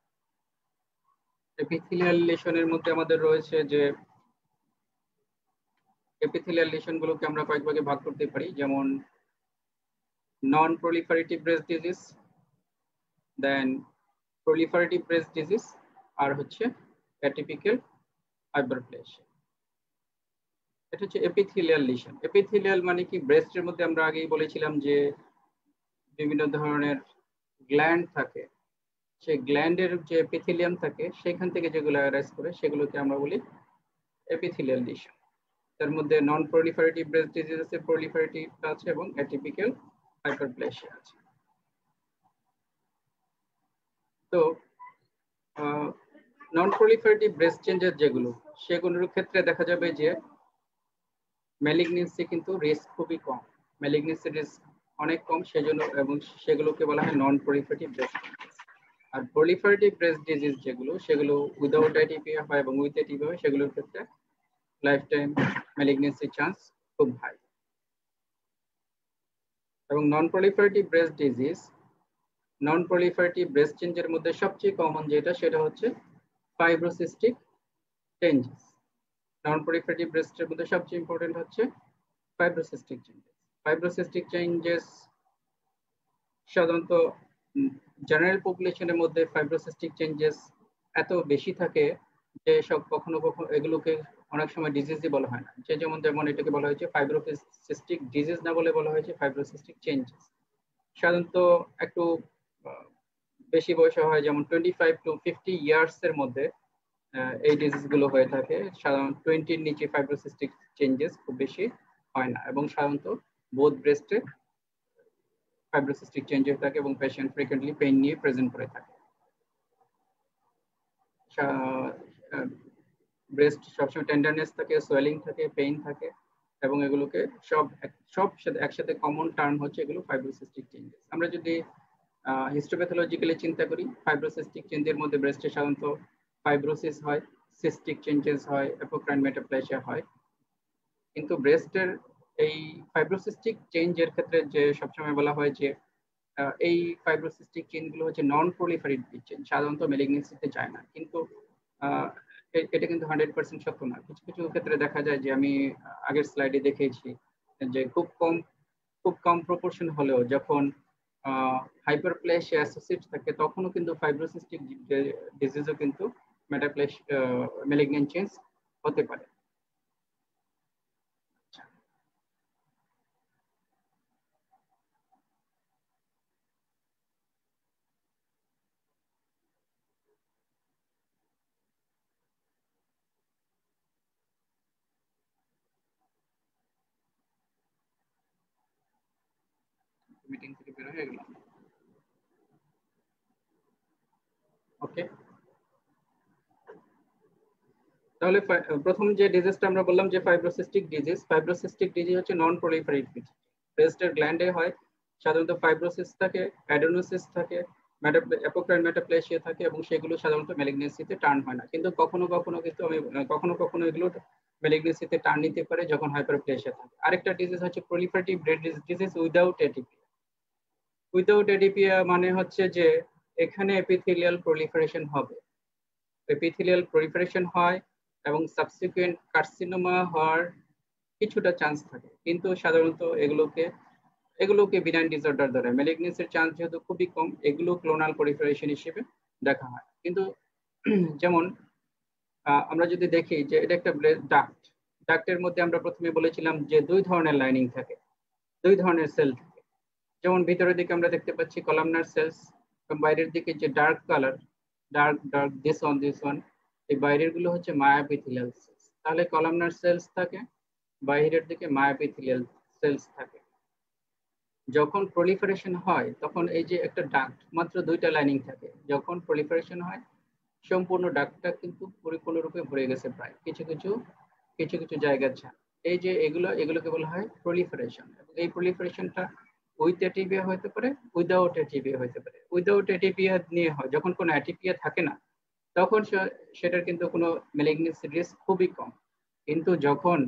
এপিথেলিয়াল লিশনের মধ্যে আমাদের রয়েছে যে এপিথেলিয়াল লিশন গুলোকে আমরা কয়েক ভাগে ভাগ করতে পারি, যেমন non proliferative breast disease, then proliferative breast disease, আর হচ্ছে অ্যাটিপিক্যাল হাইপারপ্লেসিয়া। এটা হচ্ছে এপিথেলিয়াল লিশন। এপিথেলিয়াল মানে কি? ব্রেস্টের মধ্যে আমরা আগেই বলেছিলাম যে বিভিন্ন ধরনের গ্ল্যান্ড থাকে, সেই গ্ল্যান্ডের যে এপিথেলিয়াম থাকে সেখান থেকে যেগুলো অ্যারাইজ করে সেগুলোকে আমরা বলি এপিথেলিয়াল লিশন। তার মধ্যে নন প্রলিফারেটিভ ব্রেস্ট ডিজিজ আছে, প্রলিফারেটিভ আছে, এবং অ্যাটিপিক্যাল হাইপারপ্লেসিয়া আছে। তো নন প্রলিফারেটিভ ব্রেস্ট চেঞ্জের যেগুলো, সেগুলোর ক্ষেত্রে দেখা যাবে যে ম্যালিগনেন্সি কিন্তু রিস্ক খুবই কম, ম্যালিগনেন্সি রিস্ক অনেক কম, সেজন্য এবং সেগুলোকে বলা হয় নন প্রলিফারেটিভ ব্রেস্ট চেঞ্জেস। আর proliferative breast disease যেগুলো, সেগুলো উইদাউট এটিপিয়া হয় এবং উইথ এটিপিয়া হয়, সেগুলোর ক্ষেত্রে লাইফ টাইম ম্যালিগনেন্সি চান্স খুব হাই। এবং non proliferative breast disease, non proliferative breast চেঞ্জের মধ্যে সবচেয়ে কমন যেটা, সেটা হচ্ছে ফাইব্রোসিস্টিক চেঞ্জেস। নন প্রলিফারেটিভ ব্রেস্টের মধ্যে সবচেয়ে ইম্পর্টেন্ট হচ্ছে ফাইব্রোসিস্টিক চেঞ্জেস। ফাইব্রোসিস্টিক চেঞ্জেস সাধারণত জেনারেল পপুলেশনের মধ্যে ফাইব্রোসিস্টিক চেঞ্জেস এত বেশি থাকে যে সব কখনো কখনো এগুলোকে অনেক সময় ডিজিজই বলা হয় না। যেমন এটাকে বলা হয়েছে ফাইব্রোসিস্টিক ডিজিজ না বলে বলা হয়েছে ফাইব্রোসিস্টিক চেঞ্জেস। সাধারণত একটু বেশি বয়সে হয়, যেমন 25 to 50 ইয়ার্স এর মধ্যে এই ডিজিজ গুলো হয়ে থাকে। সাধারণত 20 এর নিচে ফাইব্রোসিস্টিক চেঞ্জেস খুব বেশি হয় না এবং সাধারণত বোথ ব্রেস্টে ফাইব্রোসিস্টিক চেঞ্জেস থাকে এবং পেশেন্ট ফ্রিকোয়েন্টলি পেইন নিয়ে প্রেজেন্ট করে থাকে। ব্রেস্ট সবসময় টেন্ডারনেস থাকে, সোয়েলিং থাকে, পেইন থাকে এবং এগুলোকে সব একসাথে কমন টার্ম হচ্ছে এগুলো ফাইব্রোসিস্টিক চেঞ্জেস। আমরা যদি হিস্টোপ্যাথোলজিক্যালি চিন্তা করি, ফাইব্রোসিস্টিক চেঞ্জের মধ্যে ব্রেস্টে সাধারণত ফাইব্রোসিস হয়, সিস্টিক চেঞ্জেস হয়, অ্যাপোক্রাইন মেটাপ্লেসিয়া হয়। কিন্তু ব্রেস্টের এই ফাইব্রোসিস্টিক চেঞ্জের ক্ষেত্রে যে সবসময় বলা হয় যে এই ফাইব্রোসিস্টিক চেঞ্জগুলো হচ্ছে নন প্রলিফারেটিভ চেঞ্জ, সাধারণত ম্যালিগনেন্সিতে যায় না। কিন্তু এটা কিন্তু 100% সত্য না। কিছু কিছু ক্ষেত্রে দেখা যায় যে আমি আগের স্লাইডে দেখিয়েছি যে খুব কম প্রপোর্শন হলেও যখন হাইপারপ্লেসিয়া অ্যাসোসিয়েট থাকে তখনও কিন্তু ফাইব্রোসিস্টিক ডিজিজও কিন্তু ম্যালিগনেন্ট চেঞ্জ হতে পারে। মিটিং থেকে বের হয়ে গেলাম। ওকে, তাহলে প্রথম যে ডিজিজটা আমরা বললাম যে ফাইব্রোসিস্টিক ডিজিজ হচ্ছে নন প্রলিফারেটিভ। ব্রেস্টের গ্ল্যান্ডে হয়, সাধারণত ফাইব্রোসিস থাকে, অ্যাডেনোসিস থাকে, অ্যাপোক্রাইন মেটাপ্লেসিয়া থাকে এবং সেগুলো সাধারণত ম্যালিগনেন্সিতে টার্ন হয় না। কিন্তু কখনো কখনো এগুলো ম্যালিগনেন্সিতে টার্ন নিতে পারে যখন হাইপারপ্লেসিয়া থাকে। আরেকটা ডিজিজ হচ্ছে proliferative disease without atypia. Without atypia মানে হচ্ছে যে এখানে এপিথেলিয়াল প্রলিফারেশন হবে, এপিথেলিয়াল প্রলিফারেশন হয় এবং সাবসিকুয়েন্ট কার্সিনোমা হওয়ার কিছুটা চান্স থাকে। কিন্তু সাধারণত এগুলোকে বিনাইন ডিসঅর্ডার ধরে, ম্যালিগনেন্সির চান্স যেহেতু খুবই কম, এগুলো ক্লোনাল প্রলিফারেশন হিসেবে দেখা হয়। কিন্তু যেমন আমরা যদি দেখি যে এটা একটা ডাক্টের মধ্যে আমরা প্রথমে বলেছিলাম যে দুই ধরনের লাইনিং থাকে, দুই ধরনের সেল থাকে। যেমন ভিতরের দিকে আমরা দেখতে পাচ্ছি কলামনার সেলস, বাইরের দিকে যে dark colour, dark this one, এই বাইরের গুলো হচ্ছে মায়োএপিথেলিয়াল সেলস। তাহলে কলামনার সেলস থাকে, বাইরের দিকে মায়োএপিথেলিয়াল সেলস থাকে। যখন প্রলিফারেশন হয় তখন এই যে একটা ডাক্ট, মাত্র দুইটা লাইনিং থাকে, যখন প্রলিফারেশন হয় সম্পূর্ণ ডাক্টটা কিন্তু পরিপূর্ণরূপে ভরে গেছে প্রায় কিছু জায়গা ছাড়া। এই যে এগুলোকে বলা হয় প্রলিফারেশন। এই প্রলিফারেশনটা উইথ এটিপিয়া হতে পারে, উইদাউট এটিপিয়া হতে পারে। উইদাউট এটিপিয়া নিয়ে হয় যখন কোনো এটিপিয়া থাকে না, তখন সেটার কিন্তু কোনো ম্যালিগনেন্সি রিস্ক খুবই কম। কিন্তু যখন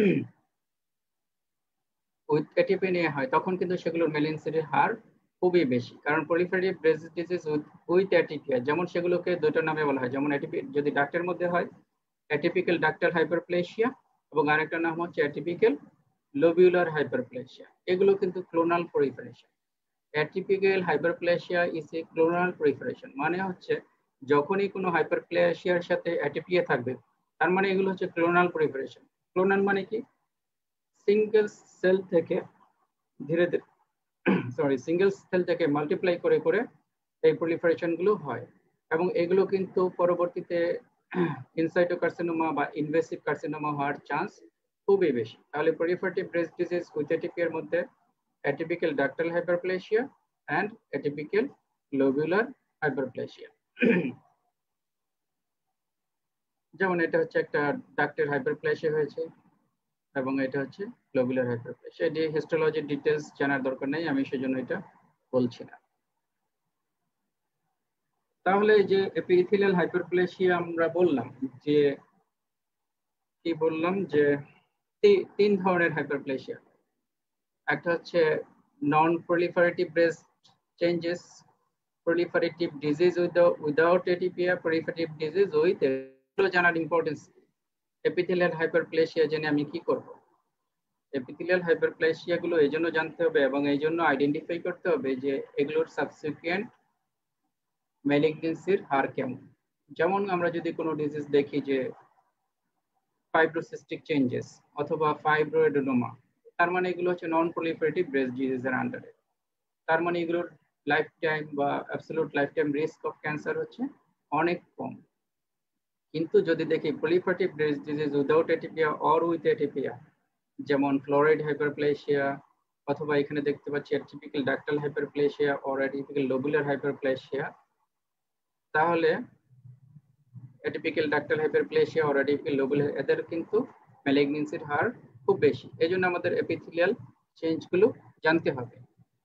উইথ এটিপি নিয়ে হয় তখন কিন্তু সেগুলোর ম্যালিগনেন্সির হার খুবই বেশি। কারণ proliferative breast disease with atypia, যেমন সেগুলোকে দুটো নামে বলা হয়। যেমন যদি ডাক্টের মধ্যে হয় অ্যাটিপিক্যাল ডাক্টাল হাইপারপ্লেসিয়া এবং আরেকটা নাম হচ্ছে অ্যাটিপিক্যাল লোবিউলার হাইপারপ্লেসিয়া। এগুলো কিন্তু clonal proliferation. Atypical hyperplasia is a clonal proliferation, মানে হচ্ছে যখনই কোনো হাইপারপ্লেসিয়ার সাথে অ্যাটিপিয়া থাকবে তার মানে এগুলো হচ্ছে ক্লোনাল প্রলিফারেশন। ক্লোনাল মানে কি? সিঙ্গেল সেল থেকে ধীরে ধীরে সিঙ্গেল সেল থেকে মাল্টিপ্লাই করে করে এই প্রলিফারেশন গুলো হয় এবং এগুলো কিন্তু পরবর্তীতে ইনসাইটোকার্সিনোমা বা ইনভেসিভ কার্সিনোমা হওয়ার চান্স খুবই বেশি। তাহলে প্রলিফারেটিভ ব্রেস্ট ডিজিজ উইথ এটিপিয়ার মধ্যে atypical ductal hyperplasia and atypical lobular hyperplasia. যেমন এটা হচ্ছে একটা ডাক্টের হাইপারপ্লেসিয়া হয়েছে এবং এটা হচ্ছে লোবুলার হাইপারপ্লেসিয়া। এটি হিস্টোলজির ডিটেলস জানার দরকার নেই, আমি সেজন্য এটা বলছি না। তাহলে যে এপিথেলিয়াল হাইপারপ্লেসিয়া আমরা বললাম যে কি বললাম যে তিন ধরনের হাইপারপ্লেসিয়া। একটা হচ্ছে non proliferative breast changes, proliferative disease without atypia, proliferative disease with. এগুলো জানার ইম্পর্টেন্স। এপিথেলিয়াল হাইপারপ্লেসিয়া জেনে আমি কি করব? এপিথেলিয়াল হাইপারপ্লেসিয়া গুলো এই জন্য জানতে হবে এবং এই জন্য আইডেন্টিফাই করতে হবে যে এগুলোর সাবসিকুয়েন্ট ম্যালিগনেন্সির হার কেমন। যেমন আমরা যদি কোনো ডিজিজ দেখি যে ফাইব্রোসিস্টিক চেঞ্জেস অথবা ফাইব্রোএডেনোমা, তার মানে এগুলো হচ্ছে নন প্রলিফারেটিভ ব্রেস্ট ডিজিজের আন্ডারে। তার মানে এগুলোর লাইফ টাইম বা absolute life time risk of cancer হচ্ছে অনেক কম। কিন্তু যদি দেখি proliferative breast disease without atypia or with atypia, যেমন ফ্লোরাইড হাইপারপ্লেসিয়া, অথবা এখানে দেখতে পাচ্ছি atypical ductal hyperplasia or atypical lobular hyperplasia, তাহলে atypical ductal hyperplasia or atypical lobular, এদের কিন্তু ম্যালিগনেন্সির হার খুব বেশি। এই জন্য আমাদের এপিথেলিয়াল চেঞ্জগুলো জানতে হবে।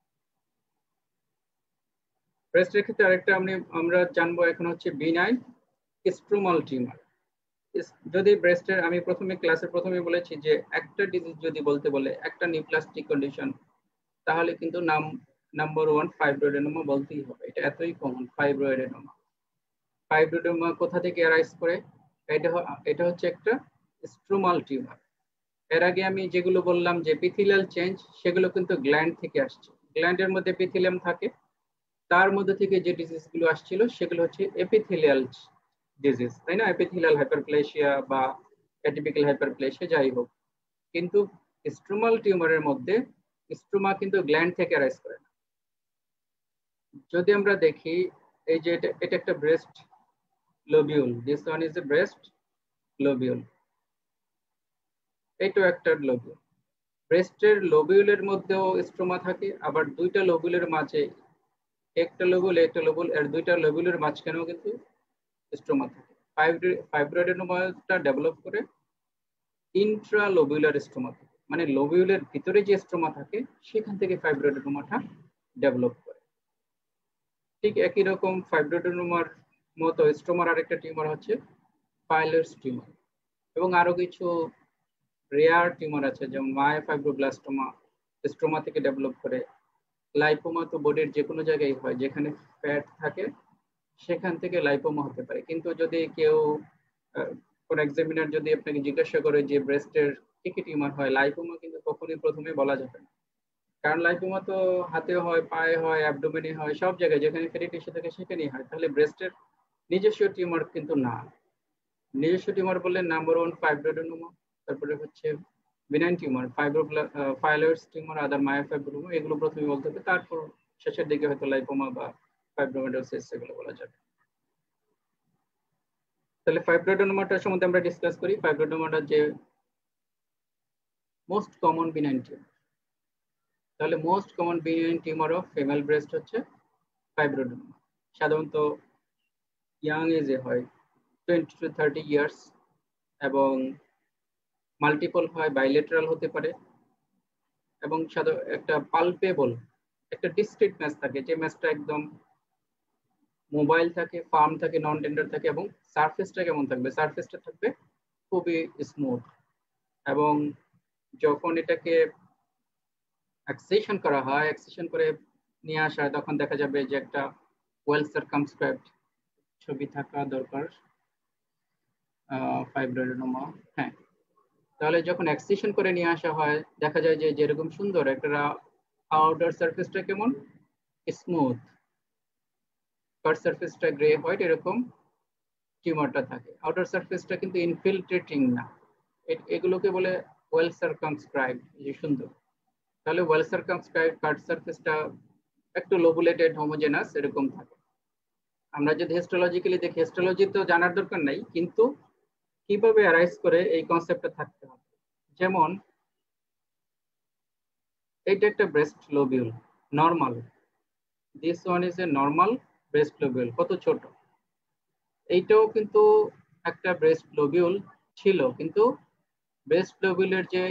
ব্রেস্টের ক্ষেত্রে আরেকটা আমরা জানবো এখন হচ্ছে বিনাইন স্ট্রোমাল টিউমার। যদি ব্রেস্টের, আমি ক্লাসের প্রথমে বলেছি যে একটা ডিজিজ যদি বলতে বলে, একটা নিউপ্লাস্টিক কন্ডিশন, তাহলে কিন্তু নাম্বার 1 ফাইব্রোএডেনোমা বলতেই হবে। এটা এতই কমন, ফাইব্রোএডেনোমা। ফাইব্রোএডেনোমা কোথা থেকে অ্যারাইজ করে? এটা হচ্ছে একটা স্ট্রোমাল টিউমার। এর আগে আমি যেগুলো বললাম যে এপিথেলিয়াল চেঞ্জ, সেগুলো কিন্তু গ্ল্যান্ড থেকে আসছে। গ্ল্যান্ডের মধ্যে এপিথেলিয়াম থাকে, তার মধ্যে থেকে যে ডিজিজ গুলো আসছিল সেগুলো হচ্ছে এপিথেলিয়াল ডিজিজ, তাই না? এপিথেলিয়াল হাইপারপ্লেসিয়া বা অ্যাটিপিক্যাল হাইপারপ্লেসিয়া যাই হোক। কিন্তু স্ট্রোমাল টিউমারের মধ্যে স্ট্রোমা কিন্তু গ্ল্যান্ড থেকে অ্যারাইজ করে না। যদি আমরা দেখি এই যে এটা একটা breast lobule, this one is a breast lobule, এইটা একটা লোবিউল। ব্রেস্টের লোবিউলের মধ্যেও স্ট্রোমা থাকে, আবার দুইটা লোবিউলের মাঝে, একটা লোবুল এর দুইটা লোবিউলের মাঝখানেও কিন্তু স্ট্রোমা থাকে। ফাইব্রোএডেনোমাটা ডেভেলপ করে ইন্ট্রালোবিউলার স্ট্রোমা থাকে, মানে লোবিউলের ভিতরে যে স্ট্রোমা থাকে সেখান থেকে ফাইব্রোএডেনোমাটা ডেভেলপ করে। ঠিক একই রকম ফাইব্রোএডেনোমার মতো স্ট্রোমার আরেকটা টিউমার হচ্ছে পাইলার্স টিউমার, এবং আরো কিছু রেয়ার টিউমার আছে, যেমন মায়োফাইব্রোব্লাস্টোমা স্ট্রোমা থেকে ডেভেলপ করে। লাইপোমা তো বডির যে কোনো জায়গায় হয়, যেখানে ফ্যাট থাকে সেখান থেকে লাইপোমা হতে পারে। কিন্তু যদি কেউ কোন এক্সামিনার যদি আপনাকে জিজ্ঞাসা করে যে ব্রেস্টের কি কি টিউমার হয়, লাইপোমা কিন্তু কখনোই প্রথমে বলা যাবে না। কারণ লাইপোমা তো হাতে হয়, পায়ে হয়, অ্যাবডোমেনে হয়, সব জায়গায় যেখানে ফ্যাটি টিস্যু থাকে সেখানেই হয়। তাহলে ব্রেস্টের নিজস্ব টিউমার কিন্তু না। নিজস্ব টিউমার বললে নাম্বার 1 ফাইব্রোএডেনোমা, তারপরে হচ্ছে benign tumour phyllodes tumour, other myofibroma, এগুলো প্রথমে বলতে হবে, তারপর শেষের দিকে হয়তো লাইপোমা বা ফাইব্রোমেডোসিস এগুলো বলা যাবে। তাহলে ফাইব্রোএডেনোমাটার সম্বন্ধে আমরা ডিসকাস করি। ফাইব্রোএডেনোমাটা যে মোস্ট কমন বিনাইন টিউমার, তাহলে most common benign tumour of female breast হচ্ছে ফাইব্রোএডেনোমা। সাধারণত ইয়াং এজে হয়, 20 to 30 ইয়ার্স, এবং মাল্টিপল হয়, বাইলেটারাল হতে পারে, এবং একটা পালপেবল একটা ডিসক্রিট ম্যাচ থাকে, যে ম্যাচটা একদম মোবাইল থাকে, ফার্ম থাকে, নন টেন্ডার থাকে, এবং সারফেসটা কেমন থাকবে? সারফেসটা থাকবে খুবই স্মুথ। এবং যখন এটাকে এক্সেশন করা হয়, এক্সেশন করে নিয়ে আসা হয়, তখন দেখা যাবে যে একটা ওয়েল সার্কামস্ক্রাইবড ছবি থাকা দরকার ফাইব্রোএডেনোমা। হ্যাঁ, তাহলে যখন এক্সেশন করে নিয়ে আসা হয়, দেখা যায় যে যেরকম সুন্দর একটা আউটার সারফেসটা কেমন স্মুথ, কাট সারফেসটা গ্রে হোয়াইট, এরকম টিউমারটা থাকে। আউটার সারফেসটা কিন্তু ইনফিলট্রেটিং না, এগুলোকে বলে ওয়েল সার্কামস্ক্রাইব, যে সুন্দর। তাহলে ওয়েল সার্কামস্ক্রাইব কাট সারফেসটা একটু লোবুলেটেড হোমোজেনাস এরকম থাকে। আমরা যদি হিস্টোলজিক্যালি দেখি, হিস্টোলজি তো জানার দরকার নাই, কিন্তু কিভাবে অ্যারাইজ করে এই কনসেপ্টটা থাকতে হবে। যেমন এইটা একটা breast lobule, normal, this one is a normal breast lobule, কত ছোট। এইটাও কিন্তু একটা ব্রেস্ট লোবিউল ছিল, কিন্তু ব্রেস্ট লোবিউলের যে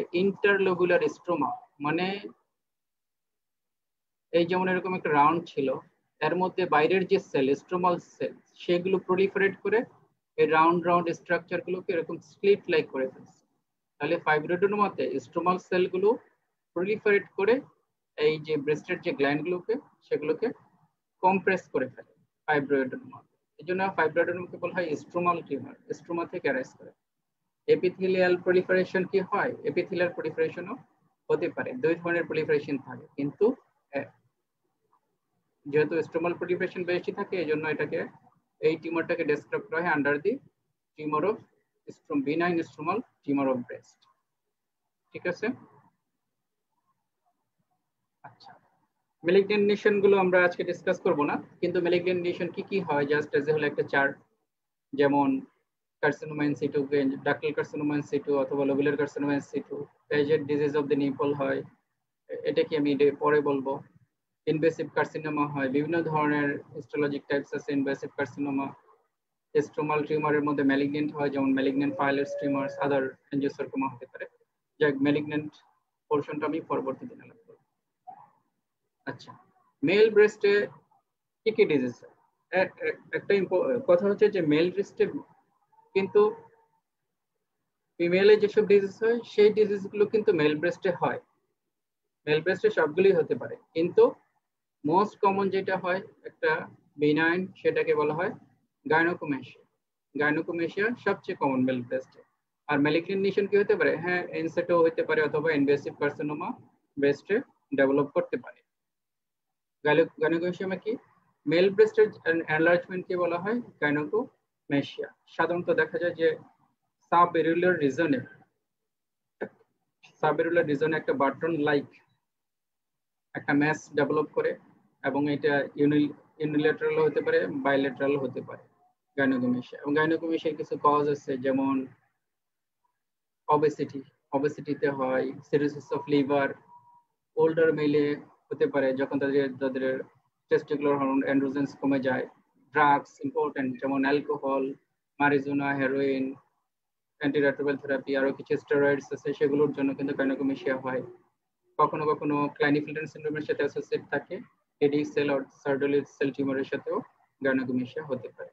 ইন্টারলোবুলার স্ট্রোমা, মানে এই যেমন এরকম একটা রাউন্ড ছিল, এর মধ্যে বাইরের যে সেল, স্ট্রোমাল সেল, সেগুলো প্রলিফারেট করে এই রাউন্ড রাউন্ড স্ট্রাকচার গুলোকে এরকম স্লিট লাইক করে ফেলছে। তাহলে ফাইব্রোডেনোমাতে স্ট্রোমাল সেলগুলো প্রলিফারেট করে এই যে ব্রেস্টের যে গ্ল্যান্ড গুলোকে সেগুলোকে কম্প্রেস করে ফেলে ফাইব্রোডেনোমা। এই জন্য ফাইব্রোডেনোমাকে বলা হয় স্ট্রোমাল টিউমার, স্ট্রোমা থেকে অ্যারাইজ করে। এপিথেলিয়াল প্রলিফারেশন কি হয়? এপিথেলিয়াল প্রলিফারেশনও হতে পারে, দুই ধরনের প্রলিফারেশন থাকে, কিন্তু যেহেতু স্ট্রোমাল প্রলিফারেশন বেশি থাকে এই জন্য এটাকে, এই টিউমারটাকে ডেসক্রাইব করা হয় under the tumour of benign stromal tumour of breast. ঠিক আছে। আচ্ছা, ম্যালিগন্যান্ট লিশন গুলো আমরা আজকে ডিসকাস করব না, কিন্তু ম্যালিগন্যান্ট লিশন কি কি হয় জাস্ট এজ হলো একটা চার্ট। যেমন carcinoma in situ, ductal carcinoma in situ অথবা lobular carcinoma in situ, Paget's disease of the nipple হয়, এটা কি আমি পরে বলবো। ইনভেসিভ কার্সিনোমা হয়, বিভিন্ন ধরনের হিস্টোলজিক টাইপস আছে ইনভেসিভ কার্সিনোমা। স্ট্রোমাল টিউমারের মধ্যে ম্যালিগন্যান্ট হয়, যেমন ম্যালিগন্যান্ট পাইলস টিউমারস, আদার এনজিওসার্কোমা হতে পারে। যাক, ম্যালিগন্যান্ট পোরশনটা আমি পরবর্তী দিনে আলাপ করব। আচ্ছা, মেল ব্রেস্টে কি কি ডিজিজ হয়? একটা কথা হচ্ছে যে মেল ব্রেস্টে কিন্তু ফিমেলে যেসব ডিজিজ হয় সেই ডিজিজ গুলো কিন্তু মেল ব্রেস্টে হয়। মেল ব্রেস্টে সবগুলোই হতে পারে, কিন্তু মোস্ট কমন যেটা হয় একটা বিনাইন, সেটাকে বলা হয় গাইনোকোমেশিয়া। গাইনোকোমেশিয়া সবচেয়ে কমন মেল ব্রেস্টে। আর ম্যালিগন্যান্ট লিশন কি হতে পারে? হ্যাঁ, এনসেটো হতে পারে অথবা ইনভেসিভ কার্সিনোমা ব্রেস্টে ডেভেলপ করতে পারে। গাইনোকোমেশিয়া কি? মেল ব্রেস্টের এনলার্জমেন্টকে বলা হয় গাইনোকোমেশিয়া। সাধারণত দেখা যায় যে সাবএরুলার রিজনে একটা বাটন লাইক একটা ম্যাস ডেভেলপ করে, এবং এটা ইউনিল্যাটারাল হতে পারে, বাইল্যাটারাল হতে পারে গাইনোকোমেশিয়া। এবং গাইনোকোমেশিয়ার কিছু কজ আছে, যেমন অবেসিটিতে হয়, সিরোসিস অফ লিভার, ওল্ডার মেলে হতে পারে যখন তাদের টেস্টিকুলার হরমোন অ্যান্ড্রোজেন্স কমে যায়। ড্রাগস ইম্পর্টেন্ট, যেমন alcohol, marijuana, heroin, antiretroviral therapy, আরো কিছু স্টেরয়েডস আছে, সেগুলোর জন্য কিন্তু গাইনোকোমেশিয়া হয়। কখনো কখনো ক্লাইনিফিল্টন সিনড্রোমের সাথে অ্যাসোসিয়েট থাকে এডি সেল আর সার্ডোলিড সেল টিউমারের সাথেও গাইনোকোমেশিয়া হতে পারে।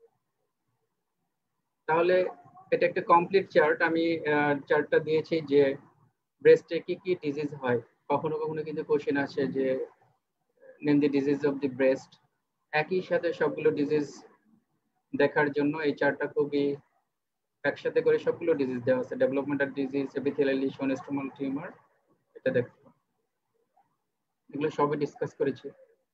তাহলে এটা একটা কমপ্লিট চার্ট। আমি চার্টটা দিয়েছি যে ব্রেস্টে কি কি ডিজিজ হয়। কখনো কখনো কিন্তু কোশ্চেন আসে যে name the disease of the breast. একই সাথে সবগুলো ডিজিজ দেখার জন্য এই চার্টটা খুবই একসাথে করে সবগুলো ডিজিজ দেওয়া আছে, developmental disease, epithelial lesion, stromal tumour, এটা দেখতে পাবো। এগুলো সবই ডিসকাস করেছি।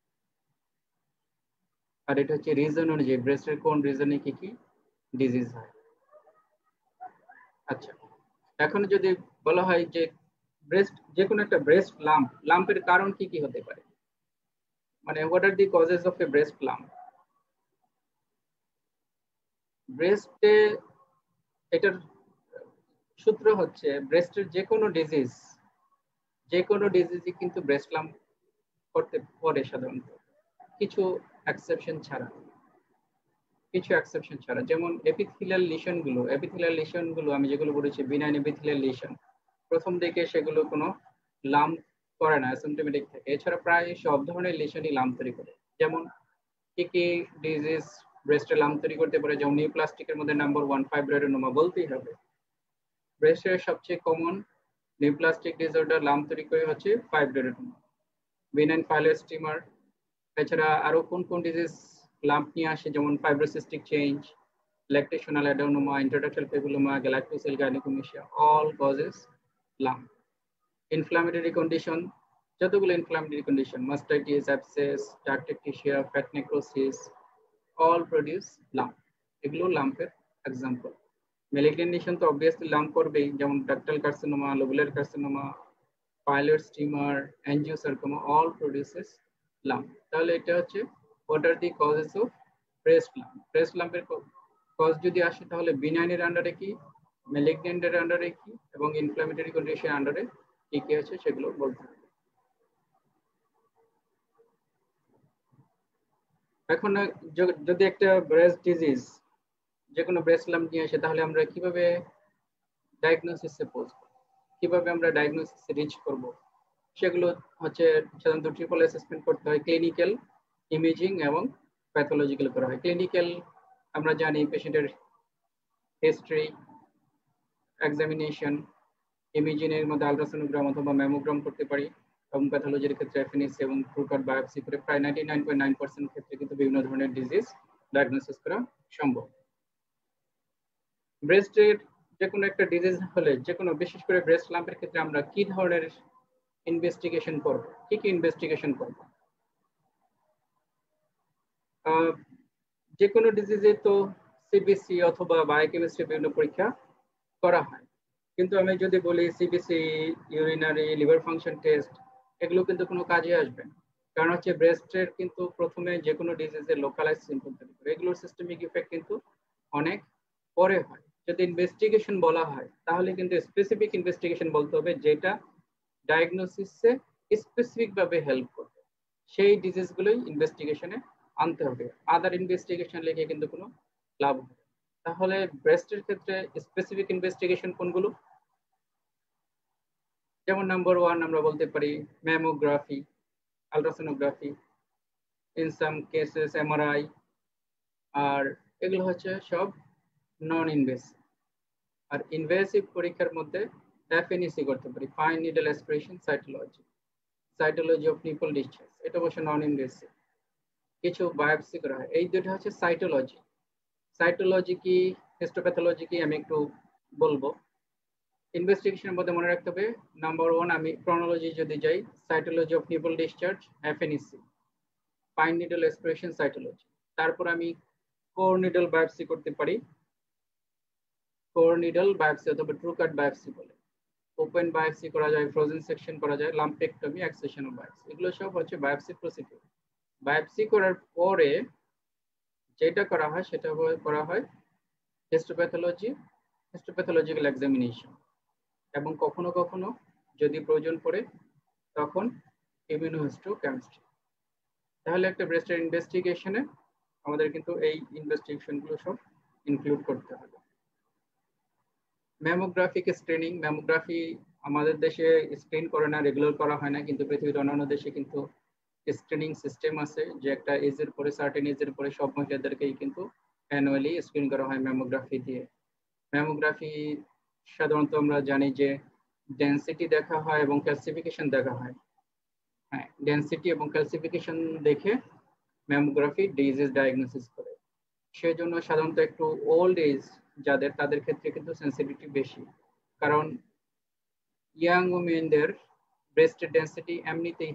আর এটা হচ্ছে রিজন অনুযায়ী ব্রেস্টের কোন রিজনে কি কি ডিজিজ হয়। আচ্ছা, এখন যদি বলা হয় যে ব্রেস্ট, যে কোনো একটা ব্রেস্ট লাম্পের কারণ কি কি হতে পারে, মানে what are the causes of a breast lump. ব্রেস্টে এটার সূত্র হচ্ছে ব্রেস্টের যে কোনো ডিজিজই কিন্তু ব্রেস্ট লাম্প করতে পারে সাধারণত, কিছু এক্সেপশন ছাড়া। যেমন এপিথেলিয়াল লিশন গুলো আমি যেগুলো বলেছি বিনাইন এপিথেলিয়াল লিশন, প্রথম দিকে সেগুলো কোনো লাম্প করে না, অ্যাসিম্পটোমেটিক থাকে। এছাড়া প্রায় সব ধরনের লিশনই লাম্প তৈরি করে। যেমন কি কি ডিজিজ ব্রেস্টে লাম্প তৈরি করতে পারে, যেমন নিউপ্লাস্টিকের মধ্যে নাম্বার 1 ফাইব্রোডেনোমা বলতেই হবে। ব্রেস্টের সবচেয়ে কমন নিউপ্লাস্টিক ডিসঅর্ডার লাম্প তৈরি করে হচ্ছে ফাইব্রোডেনোমা, বেনাইন পাইলস টিউমার। এছাড়া আরো কোন কোন ডিজিজ লাম্প নিয়ে আসে, যেমন fibrocystic change, lactational adenoma, intraductal papilloma, galactosal gynecomastia, all causes lump. Inflammatory condition, যতগুলো inflammatory condition, mastitis, abscess, duct ectasia, fat necrosis, all produce lump. এগুলো লাম্পের এক্সাম্পল। Malignant lesion তো obviously লাম্প করবেই, যেমন ductal carcinoma, lobular carcinoma, phyllodes tumour, angiosarcoma, all produces lump. তাহলে এটা হচ্ছে what are the causes of breast lump. Breast লাম্পের cause যদি আসে তাহলে বিনাইনের আন্ডারে কি, ম্যালিগন্যান্টের আন্ডারে কি, এবং ইনফ্ল্যামেটরি কন্ডিশন আন্ডারে কি কি আছে সেগুলো বলতে হবে। এখন যদি একটা ব্রেস্ট ডিজিজ, যে কোনো ব্রেস্ট লাম্প নিয়ে আসে, তাহলে আমরা কিভাবে ডায়াগনোসিসে পৌঁছবো, কিভাবে আমরা ডায়াগনোসিসে রিচ করব, সেগুলো হচ্ছে সাধারণত ট্রিপল অ্যাসেসমেন্ট করতে হয়, ক্লিনিক্যাল, ইমেজিং এবং প্যাথোলজিক্যাল করা হয়। ক্লিনিক্যাল আমরা জানি পেশেন্টের হিস্ট্রি, এক্সামিনেশন, ইমেজিং এর মধ্যে আলট্রাসোনোগ্রাম অথবা ম্যামোগ্রাম করতে পারি, এবং প্যাথোলজির ক্ষেত্রে এফএনএসি এবং ট্রুকাট বায়োপসি করে প্রায় 99.9% ক্ষেত্রে কিন্তু বিভিন্ন ধরনের ডিজিজ ডায়াগনোসিস করা সম্ভব। ব্রেস্টের যে কোনো একটা ডিজিজ হলে, যে কোনো বিশেষ করে ব্রেস্ট লাম্পের ক্ষেত্রে আমরা কি ধরনের ইনভেস্টিগেশন করব, কি কি ইনভেস্টিগেশন করব? যে কোনো ডিজিজে তো সিবিসি অথবা বায়োকেমিস্ট্রি বিভিন্ন পরীক্ষা করা হয়, কিন্তু আমি যদি বলি CBC, urinary, liver function test, এগুলো কিন্তু কোনো কাজে আসবে না। কারণ হচ্ছে ব্রেস্টের কিন্তু প্রথমে যে কোনো ডিজিজের লোকালাইজ সিম্পটম তৈরি করে, এগুলোর সিস্টেমিক ইফেক্ট কিন্তু অনেক পরে হয়। যদি ইনভেস্টিগেশন বলা হয় তাহলে কিন্তু স্পেসিফিক ইনভেস্টিগেশন বলতে হবে, যেটা ডায়াগনোসিসে স্পেসিফিক ভাবে হেল্প করবে, সেই ডিজিজগুলোই ইনভেস্টিগেশনে আনতে হবে। আদার ইনভেস্টিগেশন লিখে কিন্তু কোনো লাভ হবে। তাহলে ব্রেস্টের ক্ষেত্রে স্পেসিফিক ইনভেস্টিগেশন কোনগুলো? যেমন নাম্বার 1 আমরা বলতে পারি mammography, ultrasonography, in some cases MRI, আর এগুলো হচ্ছে সব নন ইনভেসিভ। আর ইনভেসিভ পরীক্ষার মধ্যে এফএনইসি করতে পারি, fine needle aspiration, cytology of nipple discharge, এটা অবশ্য নন ইনভেসিভ। কিছু বায়োপসি করা হয়, এই দুটো হচ্ছে সাইটোলজি। সাইটোলজি কি, হিস্টোপ্যাথোলজি কি, আমি একটু বলবো। ইনভেস্টিগেশনের মধ্যে মনে রাখতে হবে, নাম্বার 1 আমি ক্রনোলজি যদি যাই, cytology of nipple discharge, FNAC, fine needle aspiration, cytology. তারপর আমি কোর নিডল বায়োপসি করতে পারি, কোর নিডল বায়োপসি অথবা ট্রুকাট বায়োপসি বলে। ওপেন বায়োপসি করা যায়, ফ্রোজেন সেকশন করা যায়, লাম্পেক্টমি, এক্সেশনাল বায়োপসি, এগুলো সব হচ্ছে বায়োপসি প্রসিডিউর। বায়োপসি করার পরে যেটা করা হয় সেটা করা হয় হিস্টোপ্যাথোলজি, হিস্টোপ্যাথোলজিক্যাল এক্সামিনেশন, এবং কখনো কখনো যদি প্রয়োজন পড়ে তখন ইমিউনোহিস্টোকেমিস্ট্রি। তাহলে একটা ব্রেস্টের ইনভেস্টিগেশনে আমাদের কিন্তু এই ইনভেস্টিগেশনগুলো সব ইনক্লুড করতে হবে। ম্যামোগ্রাফিক স্ক্রিনিং, ম্যামোগ্রাফি আমাদের দেশে স্ক্রিন করে না, রেগুলার করা হয় না, কিন্তু পৃথিবীর অন্যান্য দেশে কিন্তু স্ক্রিনিং সিস্টেম আছে, যে একটা এজের পরে, সার্টেন এজের পরে সব মহিলাদেরকেই কিন্তু অ্যানুয়ালি স্ক্রিন করা হয় ম্যামোগ্রাফি দিয়ে। ম্যামোগ্রাফি সাধারণত আমরা জানি যে ডেন্সিটি দেখা হয় এবং ক্যালসিফিকেশন দেখা হয়। হ্যাঁ, ডেন্সিটি এবং ক্যালসিফিকেশন দেখে ম্যামোগ্রাফি ডিজিজ ডায়াগনোসিস করে। সেজন্য সাধারণত একটু ওল্ড এজ যাদের, তাদের ক্ষেত্রে কিন্তু সেন্সিটিভিটি বেশি, কারণ ইয়াং ওমেনদের ব্রেস্টের ডেন্সিটি এমনিতেই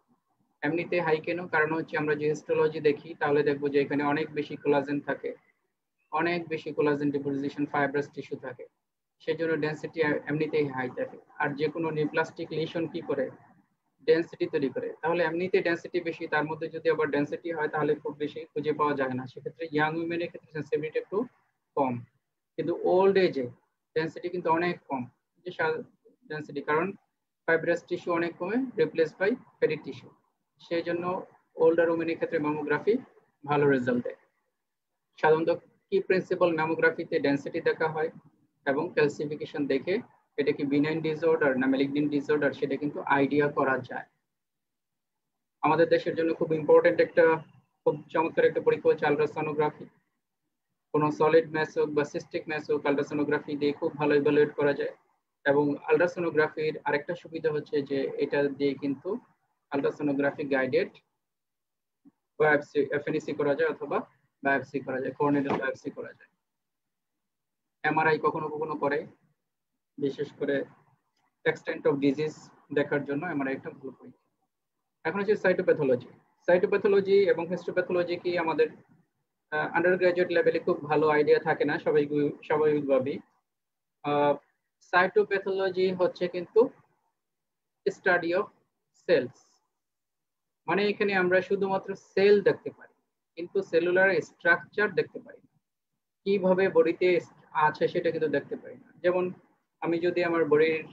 হাই কেন? কারণ হচ্ছে আমরা যে হিস্টোলজি দেখি তাহলে দেখবো যে এখানে অনেক বেশি কোলাজেন থাকে, অনেক বেশি কোলাজেন ডিপোজিশন, ফাইব্রাস টিস্যু থাকে, সেজন্য ডেন্সিটি এমনিতেই হাই থাকে। আর যে কোনো নিউপ্লাস্টিক লিশন কি করে? ডেন্সিটি তৈরি করে। তাহলে এমনিতে ডেন্সিটি বেশি, তার মধ্যে যদি আবার ডেন্সিটি হয় তাহলে খুব বেশি খুঁজে পাওয়া যায় না। সেক্ষেত্রে ইয়াং উইমেনের ক্ষেত্রে সেন্সিটিভিটি একটু কম, কিন্তু ওল্ড এজে ডেন্সিটি কিন্তু অনেক কম, যে ডেন্সিটি, কারণ ফাইব্রাস টিস্যু অনেক কমে, রিপ্লেস বাই ফ্যাটি টিস্যু। সেই জন্য ওল্ডার উমেনের ক্ষেত্রে ম্যামোগ্রাফি ভালো রেজাল্ট দেয়। সাধারণত কি প্রিন্সিপাল ম্যামোগ্রাফিতে ডেন্সিটি দেখা হয় এবং ক্যালসিফিকেশন দেখে এটা কি বিনাইন ডিসঅর্ডার না ম্যালিগন্যান্ট ডিসঅর্ডার সেটা কিন্তু আইডিয়া করা যায়। আমাদের দেশের জন্য খুব ইম্পর্টেন্ট একটা, খুব চমৎকার একটা পরীক্ষা হচ্ছে আলট্রাসোনোগ্রাফি। কোনো সলিড ম্যাস হোক বা সিস্টিক ম্যাস হোক, আলট্রাসোনোগ্রাফি দিয়ে খুব ভালো ইভালুয়েট করা যায়। এবং আলট্রাসোনোগ্রাফির আরেকটা সুবিধা হচ্ছে যে এটা দিয়ে কিন্তু আলট্রাসোনোগ্রাফি গাইডেড বায়োপসি, এফএনইসি করা যায় অথবা বায়োপসি করা যায়, কোঅর্ডিনেটেড বায়োপসি করা যায়। এমআরআই কখনো কখনো করে, বিশেষ করে এক্সটেন্ট অফ ডিজিজ দেখার জন্য এমআরআই একটা ভালো পরীক্ষা। এখন হচ্ছে সাইটোপ্যাথোলজি। সাইটোপ্যাথোলজি এবং হিস্টোপ্যাথোলজি কি আমাদের আন্ডার গ্রাজুয়েট লেভেলে খুব ভালো আইডিয়া থাকে না স্বাভাবিকভাবেই। সাইটোপ্যাথোলজি হচ্ছে কিন্তু স্টাডি অফ সেলস, মানে এখানে আমরা শুধুমাত্র সেল দেখতে পারি কিন্তু সেলুলার স্ট্রাকচার দেখতে পারি না, কিভাবে বডিতে আছে সেটা কিন্তু দেখতে পারি না। যেমন আমি যদি আমার বডির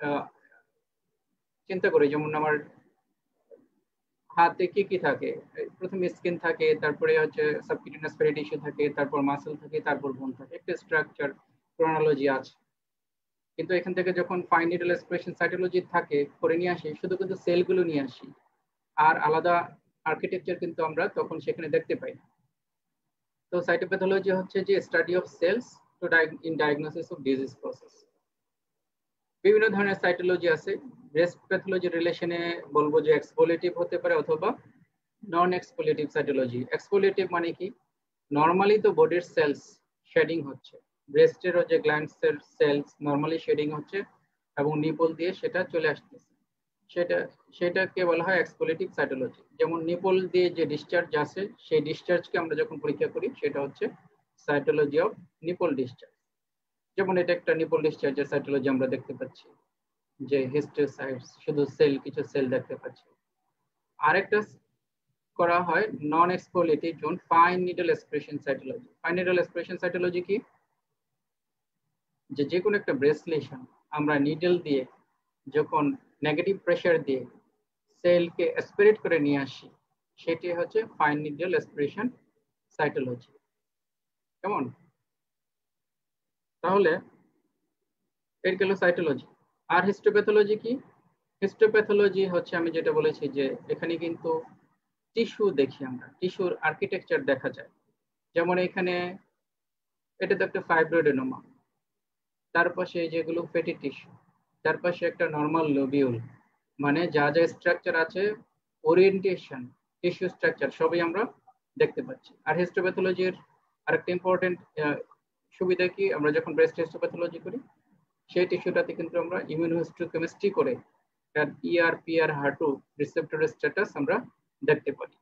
চিন্তা করি, যেমন আমার হাতে কি কি থাকে, প্রথমে স্কিন থাকে, তারপরে হচ্ছে সাবকিউটেনিয়াস ফ্যাটি টিস্যু থাকে, তারপর মাসল থাকে, তারপর বোন থাকে, একটা স্ট্রাকচার ক্রোনোলজি আছে। কিন্তু এখান থেকে যখন ফাইন নিডল অ্যাসপিরেশন সাইটোলজি থাকে করে নিয়ে আসি, শুধু কিন্তু সেলগুলো নিয়ে আসি, আর আলাদা আর্কিটেকচার কিন্তু আমরা তখন সেখানে দেখতে পাই না। তো সাইটোপ্যাথোলজি হচ্ছে যে study of cells to in diagnosis of disease process. বিভিন্ন ধরনের সাইটোলজি আছে। ব্রেস্ট প্যাথোলজি রিলেশনে বলবো যে এক্সফোলিয়েটিভ হতে পারে অথবা নন এক্সফোলিয়েটিভ সাইটোলজি। এক্সফোলিয়েটিভ মানে কি, নর্মালি তো বডির সেলস শেডিং হচ্ছে, ব্রেস্টেরও যে গ্ল্যান্ডসের সেলস নর্মালি শেডিং হচ্ছে এবং নিপল দিয়ে সেটা চলে আসতেছে, সেটা সেটাকে বলা হয় এক্সফোলিয়েটিভ সাইটোলজি। যেমন নিপল দিয়ে যে ডিসচার্জ আসে সেই ডিসচার্জকে আমরা যখন পরীক্ষা করি সেটা হচ্ছে সাইটোলজি অফ নিপল ডিসচার্জ। যেমন এটা একটা নিপল ডিসচার্জের সাইটোলজি আমরা দেখতে পাচ্ছি যে হিস্টোসাইটস, শুধু সেল, কিছু সেল দেখতে পাচ্ছি। আরেকটা করা হয় non exfoliative zone fine needle expression cytology. Fine needle expression cytology কি, যে কোনো একটা ব্রেস্ট লেশন আমরা নিডল দিয়ে যখন নেগেটিভ প্রেসার দিয়ে সেলকে অ্যাসপিরেট করে নিয়ে আসি, সেটি হচ্ছে ফাইন নিডল এক্সপ্রেশন সাইটোলজি। কেমন? তাহলে এর গেল সাইটোলজি। আর হিস্টোপ্যাথোলজি কি? হিস্টোপ্যাথোলজি হচ্ছে আমি যেটা বলেছি যে এখানে কিন্তু টিস্যু দেখি, আমরা টিস্যুর আর্কিটেকচার দেখা যায়। যেমন এখানে এটা তো একটা ফাইব্রোডেনোমা, তার পাশে যেগুলো ফ্যাটি টিস্যু, তার পাশে একটা নর্মাল লোবিউল, মানে যা যা স্ট্রাকচার আছে, ওরিয়েন্টেশন, টিস্যু স্ট্রাকচার সবই আমরা দেখতে পাচ্ছি। আর হিস্টোপ্যাথোলজির আরেকটা ইম্পর্টেন্ট সুবিধা কি, আমরা যখন ব্রেস্ট হিস্টোপ্যাথোলজি করি সেই টিস্যুটাতে কিন্তু আমরা ইমিউনোহিস্টোকেমিস্ট্রি করে তার ইআর পিআর হার্টু রিসেপ্টরের স্ট্যাটাস আমরা দেখতে পারি।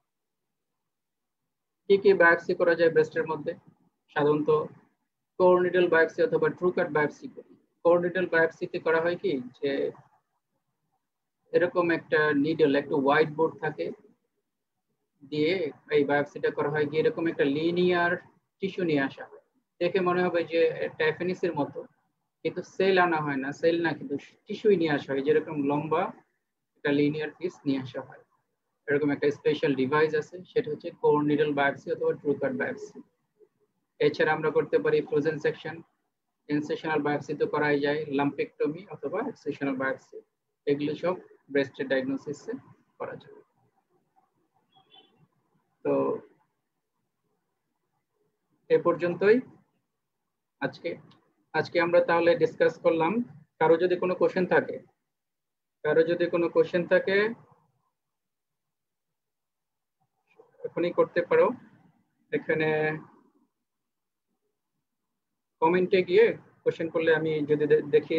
কি কি বায়োপসি করা যায় ব্রেস্টের মধ্যে? সাধারণত কোর বায়োপসি অথবা ট্রু কাট বায়োপসি করি। কোর বায়োপসিতে করা হয় কি, যে এরকম একটা নিডল, একটা হোয়াইট বোর্ড থাকে, দিয়ে এই বায়োপসিটা করা হয়, গিয়ে এরকম একটা লিনিয়ার টিস্যু নিয়ে আসা হয়। দেখে মনে হবে যে ট্যাফেনিসের মতো, কিন্তু সেল আনা হয় না, সেল না, কিন্তু টিস্যুই নিয়ে আসা হয়, যেরকম লম্বা একটা লিনিয়ার পিস নিয়ে আসা হয়। এরকম একটা স্পেশাল ডিভাইস আছে, সেটা হচ্ছে কোর বায়োপসি অথবা ট্রু কাট বায়োপসি। এছাড়া আমরা করতে পারি ফ্রোজেন সেকশন, ইনসেশনাল বায়োপসি তো করাই যায়, লাম্পেক্টমি অথবা এক্সেশনাল বায়োপসি, এগুলো সব ব্রেস্টের ডায়াগনোসিসে করা যায়। তো এ পর্যন্তই আজকে আজকে আমরা তাহলে ডিসকাস করলাম। কারো যদি কোনো কোশ্চেন থাকে, এখনই করতে পারো। এখানে কমেন্টে গিয়ে কোশ্চেন করলে আমি যদি দেখি,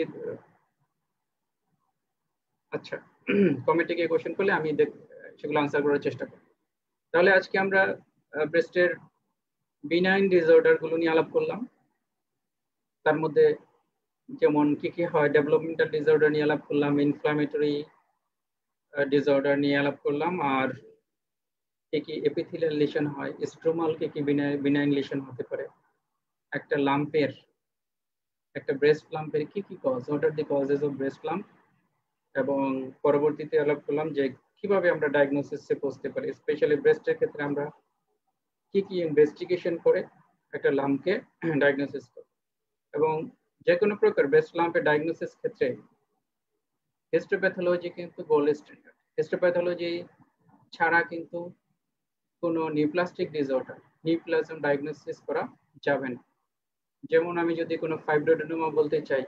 আচ্ছা, কমেন্টে গিয়ে কোশ্চেন করলে আমি সেগুলো আনসার করার চেষ্টা করি। তাহলে আজকে আমরা ব্রেস্টের বিনাইন ডিসঅর্ডার গুলো নিয়ে আলাপ করলাম। তার মধ্যে যেমন কি কি হয়, ডেভেলপমেন্টাল ডিসঅর্ডার নিয়ে আলাপ করলাম, ইনফ্লামেটরি ডিসঅর্ডার নিয়ে আলাপ করলাম, আর কি কি এপিথেলিয়াল লিশন হয়, স্ট্রোমাল কি কি বিনাইন লিশন হতে পারে, একটা লাম্পের, একটা ব্রেস্ট লাম্পের কি কি cause, what are the causes of breast lump, এবং পরবর্তীতে আলাপ করলাম যে কিভাবে আমরা ডায়াগনোসিসে পৌঁছতে পারি, স্পেশালি ব্রেস্টের ক্ষেত্রে আমরা কি কি ইনভেস্টিগেশন করে একটা লাম্পকে ডায়াগনোসিস করি। এবং যে কোনো প্রকার ব্রেস্ট লাম্পের ডায়াগনোসিস ক্ষেত্রে হিস্টোপ্যাথোলজি কিন্তু গোল্ড স্ট্যান্ডার্ড। হিস্টোপ্যাথোলজি ছাড়া কিন্তু কোনো নিউপ্লাস্টিক ডিসঅর্ডার, নিউপ্লাজম ডায়াগনোসিস করা যাবে না। যেমন আমি যদি কোনো ফাইব্রোডেনোমা বলতে চাই,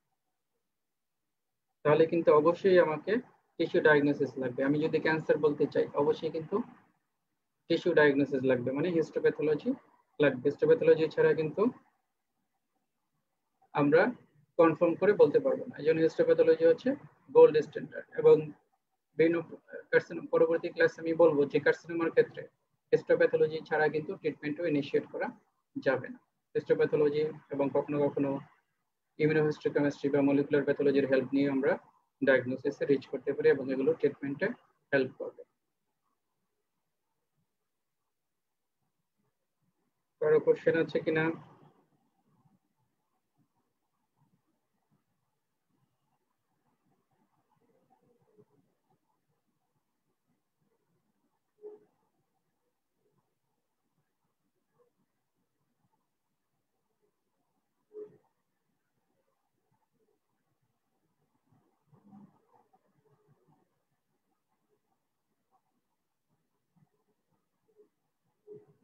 তাহলে কিন্তু অবশ্যই আমাকে টিস্যু ডায়াগনোসিস লাগবে। আমি যদি ক্যান্সার বলতে চাই, অবশ্যই কিন্তু টিস্যু ডায়াগনোসিস লাগবে, মানে হিস্টোপ্যাথোলজি লাগবে। হিস্টোপ্যাথোলজি ছাড়া কিন্তু আমরা কনফার্ম করে বলতে পারবো না। এই জন্য হিস্টোপ্যাথোলজি হচ্ছে গোল্ড স্ট্যান্ডার্ড। এবং বিভিন্ন পরবর্তী ক্লাসে আমি বলবো যে কার্সিনোমার ক্ষেত্রে হিস্টোপ্যাথোলজি ছাড়া কিন্তু ট্রিটমেন্টও ইনিশিয়েট করা যাবে না। হিস্টোপ্যাথোলজি এবং কখনো কখনো ইমিউনোহিস্টোকেমিস্ট্রি বা মলিকুলার প্যাথোলজির হেল্প নিয়ে আমরা ডায়াগনোসিসে রিচ করতে পারি এবং এগুলো ট্রিটমেন্টে হেল্প করবে। কারো কোশ্চেন আছে কিনা?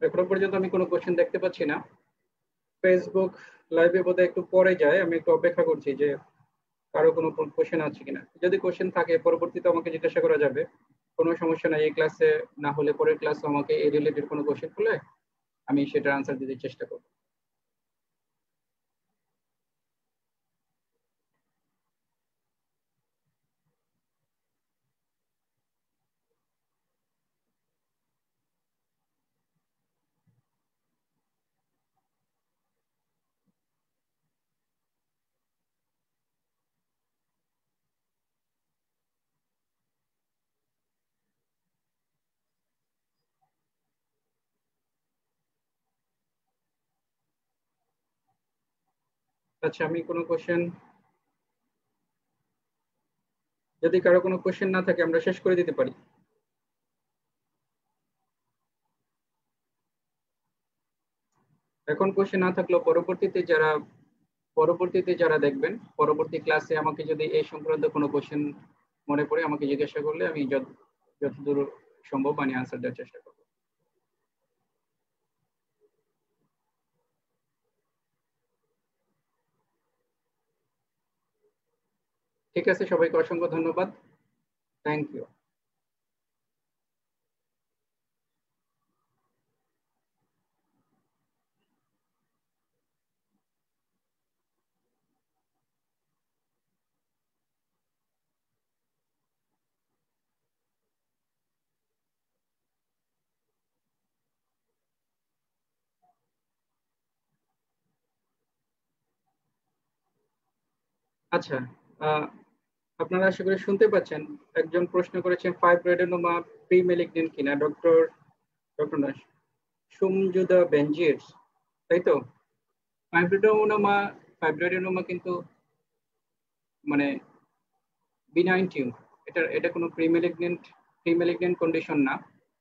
এখনো পর্যন্ত আমি কোনো কোশ্চেন দেখতে পাচ্ছি না। ফেসবুক লাইভে বোধহয় একটু পরে যায়, আমি একটু অপেক্ষা করছি যে কারো কোনো কোশ্চেন আছে কিনা। যদি কোশ্চেন থাকে পরবর্তীতে আমাকে জিজ্ঞাসা করা যাবে, কোনো সমস্যা নাই। এই ক্লাসে না হলে পরের ক্লাসে আমাকে এই রিলেটেড কোনো কোশ্চেন করলে আমি সেটার আনসার দিতে চেষ্টা করব। আচ্ছা, আমি কোনো কোশ্চেন, যদি কারো কোনো কোশ্চেন না থাকে আমরা শেষ করে দিতে পারি। এখন কোশ্চেন না থাকলেও পরবর্তীতে যারা দেখবেন পরবর্তী ক্লাসে আমাকে যদি এই সংক্রান্ত কোনো কোশ্চেন মনে পড়ে আমাকে জিজ্ঞাসা করলে আমি যতদূর সম্ভব আমি আনসার দেওয়ার চেষ্টা করব। ঠিক আছে, সবাইকে অসংখ্য ধন্যবাদ। Thank you. আচ্ছা, আহ, আপনারা আশা করি শুনতে পাচ্ছেন। একজন প্রশ্ন করেছেন ফাইব্রোডেনোমা প্রি মেলিগনেন্ট কিনা, ডক্টর ডক্টর না, সুমজুদা বেনজির, তাই তো? ফাইব্রোডেনোমা ফাইব্রোডেনোমা কিন্তু মানে বিনাইন টিউমার। এটা কোনো প্রিমেলিগনেন্ট কন্ডিশন না।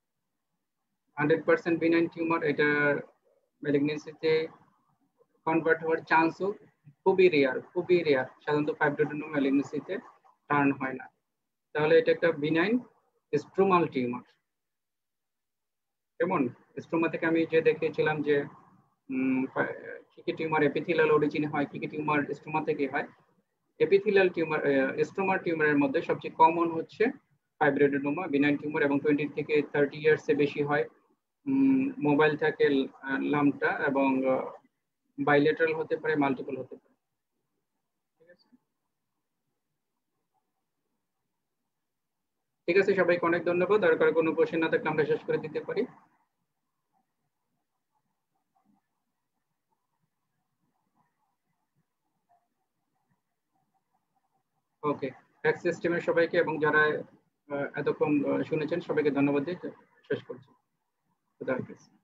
100% বিনাইন টিউমার। এটার ম্যালিগনেন্সিতে কনভার্ট হওয়ার চান্সও খুবই রেয়ার। সাধারণত ফাইব্রোডেনোমা ম্যালিগনেন্সিতে টার্ন হয় না। তাহলে এটা একটা বিনাইন স্ট্রোমাল টিউমার। কেমন? স্ট্রোমা থেকে আমি যে দেখিয়েছিলাম যে কি কি টিউমার এপিথেলিয়াল অরিজিন হয়, কি কি টিউমার স্ট্রোমা থেকে হয়। এপিথেলিয়াল টিউমার, স্ট্রোমা টিউমারের মধ্যে সবচেয়ে কমন হচ্ছে ফাইব্রোডেনোমা বিনাইন টিউমার, এবং 20 থেকে 30 ইয়ার্স এ বেশি হয়। মোবাইল থাকে লামটা, এবং বাইলেটারাল হতে পারে, মাল্টিপল হতে পারে। ঠিক আছে, ঠিক আছে, সবাইকে অনেক ধন্যবাদ। আর কারো কোনো কোশ্চেন না থাকলে আমরা শেষ করে দিতে পারি। ওকে, ট্যাক্স সিস্টেমের সবাইকে এবং যারা এতক্ষণ শুনেছেন সবাইকে ধন্যবাদ দিয়ে শেষ করছি। খুদা হাফেজ।